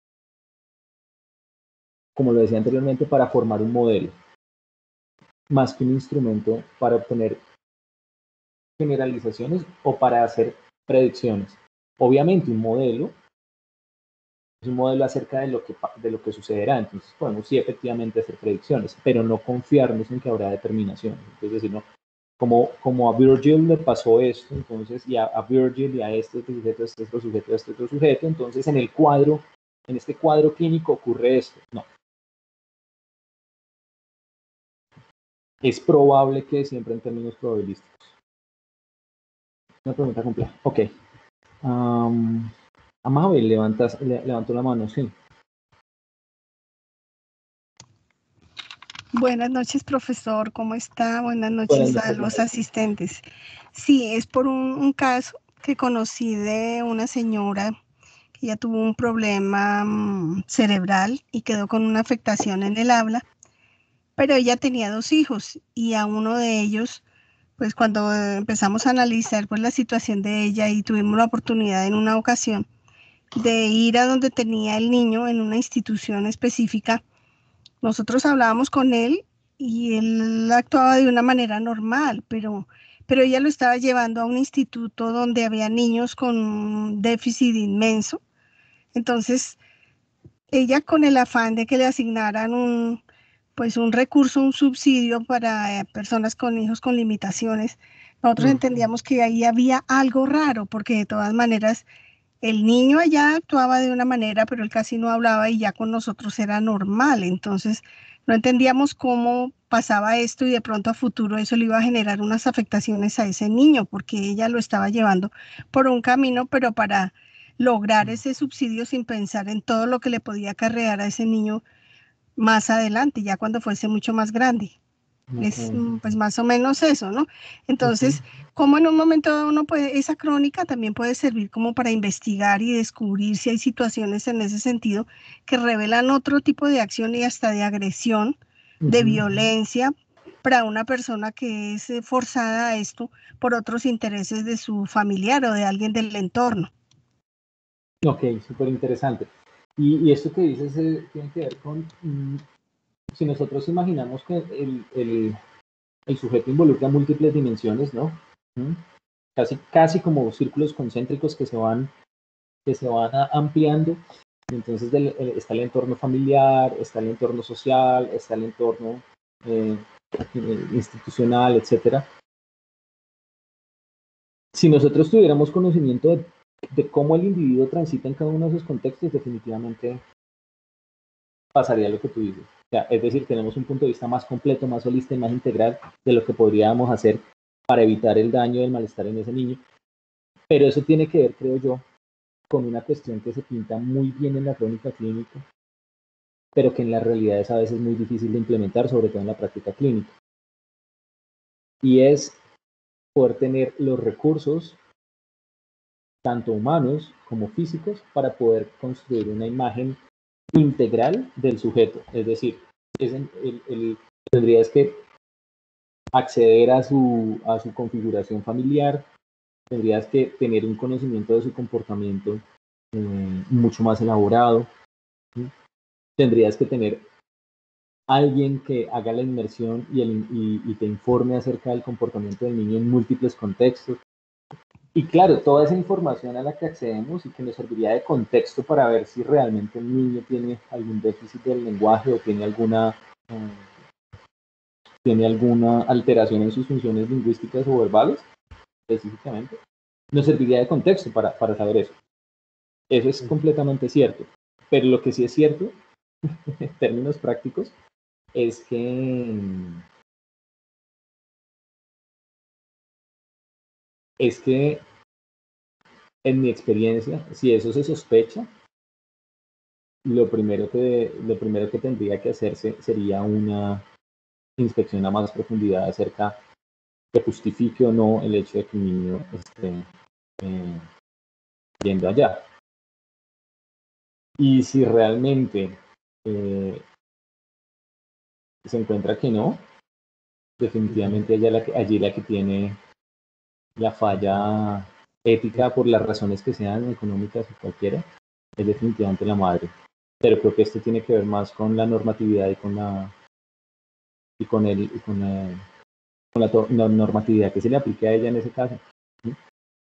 como lo decía anteriormente, para formar un modelo, más que un instrumento para obtener generalizaciones o para hacer predicciones. Obviamente un modelo es un modelo acerca de lo que sucederá, entonces podemos sí efectivamente hacer predicciones, pero no confiarnos en que habrá determinaciones. Es decir, no, como a Virgil le pasó esto, entonces, y a Virgil y a este otro sujeto, a este otro sujeto, a este otro sujeto, entonces en este cuadro clínico ocurre esto. No. Es probable que siempre en términos probabilísticos. Una pregunta compleja. Ok. Amable, levantó la mano, sí. Buenas noches, profesor. ¿Cómo está? Buenas noches a los asistentes. Sí, es por un caso que conocí de una señora que ya tuvo un problema cerebral y quedó con una afectación en el habla, pero ella tenía 2 hijos y a uno de ellos, pues cuando empezamos a analizar pues la situación de ella y tuvimos la oportunidad en una ocasión de ir a donde tenía el niño en una institución específica, nosotros hablábamos con él y él actuaba de una manera normal, pero ella lo estaba llevando a un instituto donde había niños con un déficit inmenso. Entonces, ella con el afán de que le asignaran un recurso, un subsidio para personas con hijos con limitaciones, nosotros entendíamos que ahí había algo raro, porque de todas maneras el niño allá actuaba de una manera, pero él casi no hablaba y ya con nosotros era normal. Entonces, no entendíamos cómo pasaba esto y de pronto a futuro eso le iba a generar unas afectaciones a ese niño, porque ella lo estaba llevando por un camino, pero para lograr ese subsidio sin pensar en todo lo que le podía acarrear a ese niño más adelante, ya cuando fuese mucho más grande. Es pues más o menos eso, ¿no? Entonces, como en un momento dado uno puede, esa crónica también puede servir como para investigar y descubrir si hay situaciones en ese sentido que revelan otro tipo de acción y hasta de agresión, de violencia para una persona que es forzada a esto por otros intereses de su familiar o de alguien del entorno. Ok, súper interesante. Y esto que dices tiene que ver con, si nosotros imaginamos que el sujeto involucra múltiples dimensiones, ¿no? Casi como círculos concéntricos que se van ampliando. Entonces está el entorno familiar, está el entorno social, está el entorno institucional, etcétera. Si nosotros tuviéramos conocimiento de cómo el individuo transita en cada uno de esos contextos, definitivamente pasaría lo que tú dices. O sea, es decir, tenemos un punto de vista más completo, más holista y más integral de lo que podríamos hacer para evitar el daño y el malestar en ese niño. Pero eso tiene que ver, creo yo, con una cuestión que se pinta muy bien en la crónica clínica, pero que en la realidad es a veces muy difícil de implementar, sobre todo en la práctica clínica. Y es poder tener los recursos, tanto humanos como físicos, para poder construir una imagen integral del sujeto. Es decir, tendrías que acceder a su configuración familiar, tendrías que tener un conocimiento de su comportamiento mucho más elaborado, ¿sí? Tendrías que tener alguien que haga la inmersión y te informe acerca del comportamiento del niño en múltiples contextos. Y claro, toda esa información a la que accedemos y que nos serviría de contexto para ver si realmente el niño tiene algún déficit del lenguaje o tiene alguna alteración en sus funciones lingüísticas o verbales, específicamente, nos serviría de contexto para saber eso. Eso es completamente cierto. Pero lo que sí es cierto, en términos prácticos, es que en mi experiencia, si eso se sospecha, lo primero que tendría que hacerse sería una inspección a más profundidad acerca que justifique o no el hecho de que el niño esté yendo allá. Y si realmente se encuentra que no, definitivamente allí la que tiene la falla ética, por las razones que sean, económicas o cualquiera, es definitivamente la madre. Pero creo que esto tiene que ver más con la normatividad y con la normatividad que se le aplique a ella en ese caso. ¿Sí?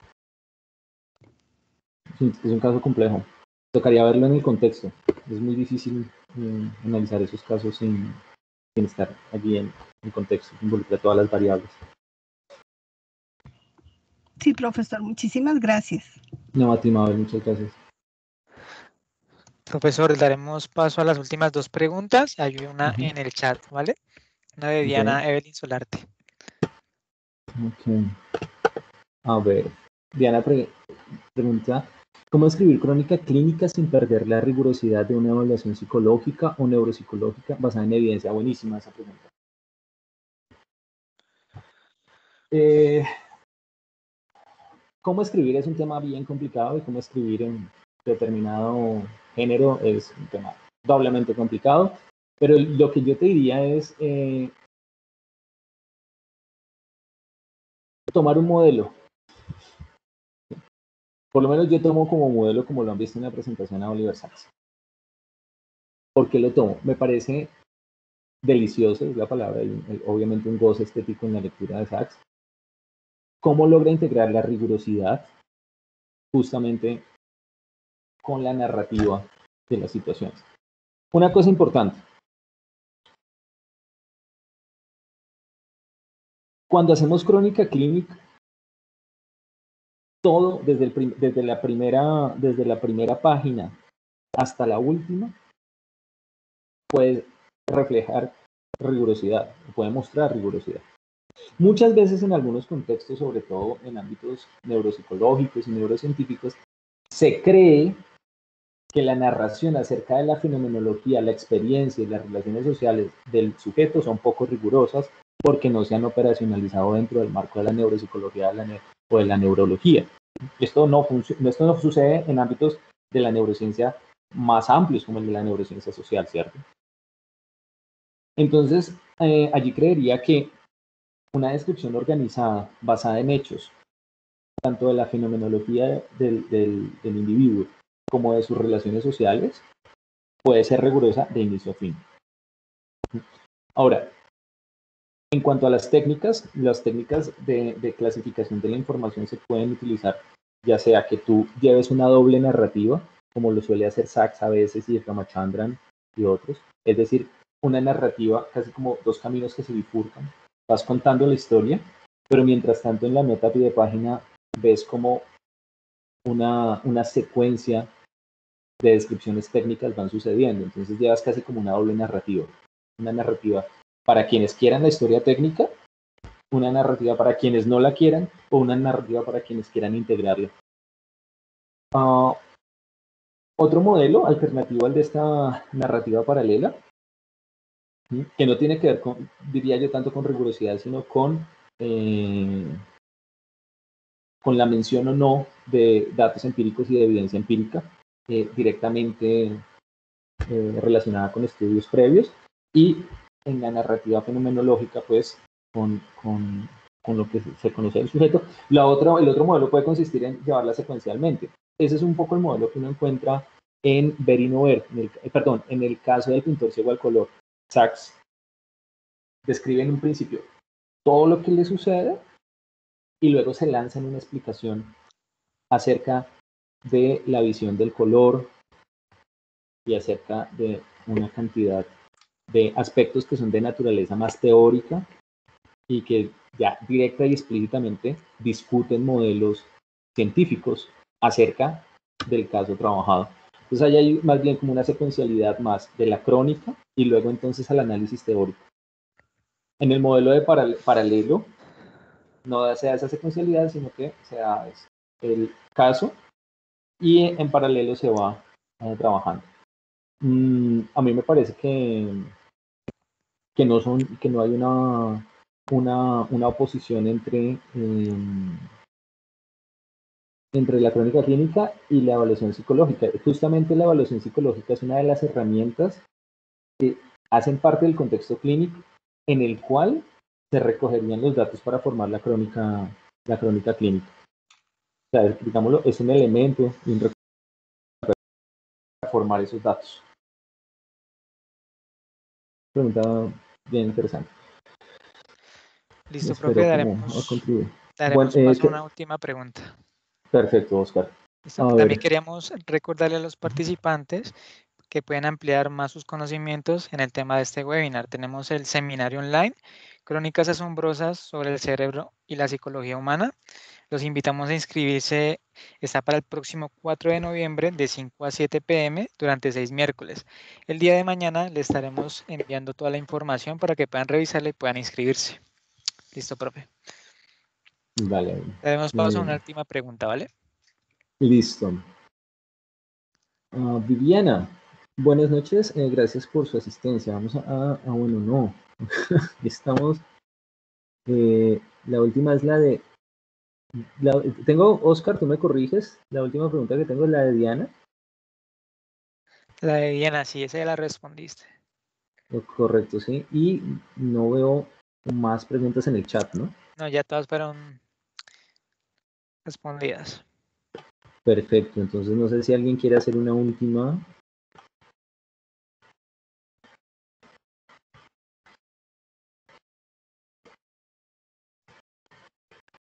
Es un caso complejo. Tocaría verlo en el contexto. Es muy difícil analizar esos casos sin estar allí en contexto, involucra todas las variables. Sí, profesor, muchísimas gracias. No, a ti, Mabel, muchas gracias. Profesor, daremos paso a las últimas dos preguntas. Hay una en el chat, ¿vale? Una de Diana Evelyn Solarte. Ok. A ver, Diana pregunta, ¿cómo escribir crónica clínica sin perder la rigurosidad de una evaluación psicológica o neuropsicológica basada en evidencia? Buenísima esa pregunta. Cómo escribir es un tema bien complicado y cómo escribir en determinado género es un tema doblemente complicado, pero lo que yo te diría es tomar un modelo. Por lo menos yo tomo como modelo, como lo han visto en la presentación, a Oliver Sacks. ¿Por qué lo tomo? Me parece delicioso, es la palabra, y obviamente un goce estético en la lectura de Sacks. ¿Cómo logra integrar la rigurosidad justamente con la narrativa de las situaciones? Una cosa importante. Cuando hacemos crónica clínica, todo desde la primera página hasta la última puede reflejar rigurosidad, puede mostrar rigurosidad. Muchas veces en algunos contextos, sobre todo en ámbitos neuropsicológicos y neurocientíficos, se cree que la narración acerca de la fenomenología, la experiencia y las relaciones sociales del sujeto son poco rigurosas porque no se han operacionalizado dentro del marco de la neuropsicología o de la neurología. Esto no sucede en ámbitos de la neurociencia más amplios como el de la neurociencia social, ¿cierto? Entonces, allí creería que una descripción organizada, basada en hechos, tanto de la fenomenología del individuo como de sus relaciones sociales, puede ser rigurosa de inicio a fin. Ahora, en cuanto a las técnicas de clasificación de la información se pueden utilizar, ya sea que tú lleves una doble narrativa, como lo suele hacer Sacks a veces y Ramachandran y otros, es decir, una narrativa casi como dos caminos que se bifurcan. Vas contando la historia, pero mientras tanto en la nota de página ves como una secuencia de descripciones técnicas van sucediendo. Entonces llevas casi como una doble narrativa. Una narrativa para quienes quieran la historia técnica una narrativa para quienes no la quieran o una narrativa para quienes quieran integrarla. Otro modelo alternativo al de esta narrativa paralela, que no tiene que ver con, diría yo, tanto con rigurosidad, sino con la mención o no de datos empíricos y de evidencia empírica directamente relacionada con estudios previos, y en la narrativa fenomenológica, pues, con lo que se conoce del sujeto. El otro modelo puede consistir en llevarla secuencialmente. Ese es un poco el modelo que uno encuentra en Ver y no ver, en el caso del pintor ciego al color. Sachs describe en un principio todo lo que le sucede y luego se lanza en una explicación acerca de la visión del color y acerca de una cantidad de aspectos que son de naturaleza más teórica y que ya directa y explícitamente discuten modelos científicos acerca del caso trabajado. Entonces ahí hay más bien como una secuencialidad más de la crónica y luego entonces al análisis teórico. En el modelo de paralelo no se da esa secuencialidad, sino que se da el caso y en paralelo se va trabajando. A mí me parece que no hay una oposición entre la crónica clínica y la evaluación psicológica. Justamente la evaluación psicológica es una de las herramientas que hacen parte del contexto clínico en el cual se recogerían los datos para formar la crónica clínica. O sea, digámoslo, es un elemento y un recurso para formar esos datos. Pregunta bien interesante. Listo, Espero profe, contribuir. daremos paso a una última pregunta. Perfecto, Oscar. También queríamos recordarle a los participantes que pueden ampliar más sus conocimientos en el tema de este webinar. Tenemos el seminario online, Crónicas Asombrosas sobre el cerebro y la psicología humana. Los invitamos a inscribirse. Está para el próximo 4 de noviembre de 5 a 7 p.m. durante 6 miércoles. El día de mañana le estaremos enviando toda la información para que puedan revisarla y puedan inscribirse. Listo, profe. Vale. Damos paso a una última pregunta, ¿vale? Listo. Viviana, buenas noches. Gracias por su asistencia. Vamos bueno, no. Estamos. La última es la de. Tengo, Oscar, tú me corriges. La última pregunta que tengo es la de Diana. La de Diana, sí, esa ya la respondiste. Correcto, sí. Y no veo más preguntas en el chat, ¿no? No, ya todas fueron respondidas. Perfecto. Entonces no sé si alguien quiere hacer una última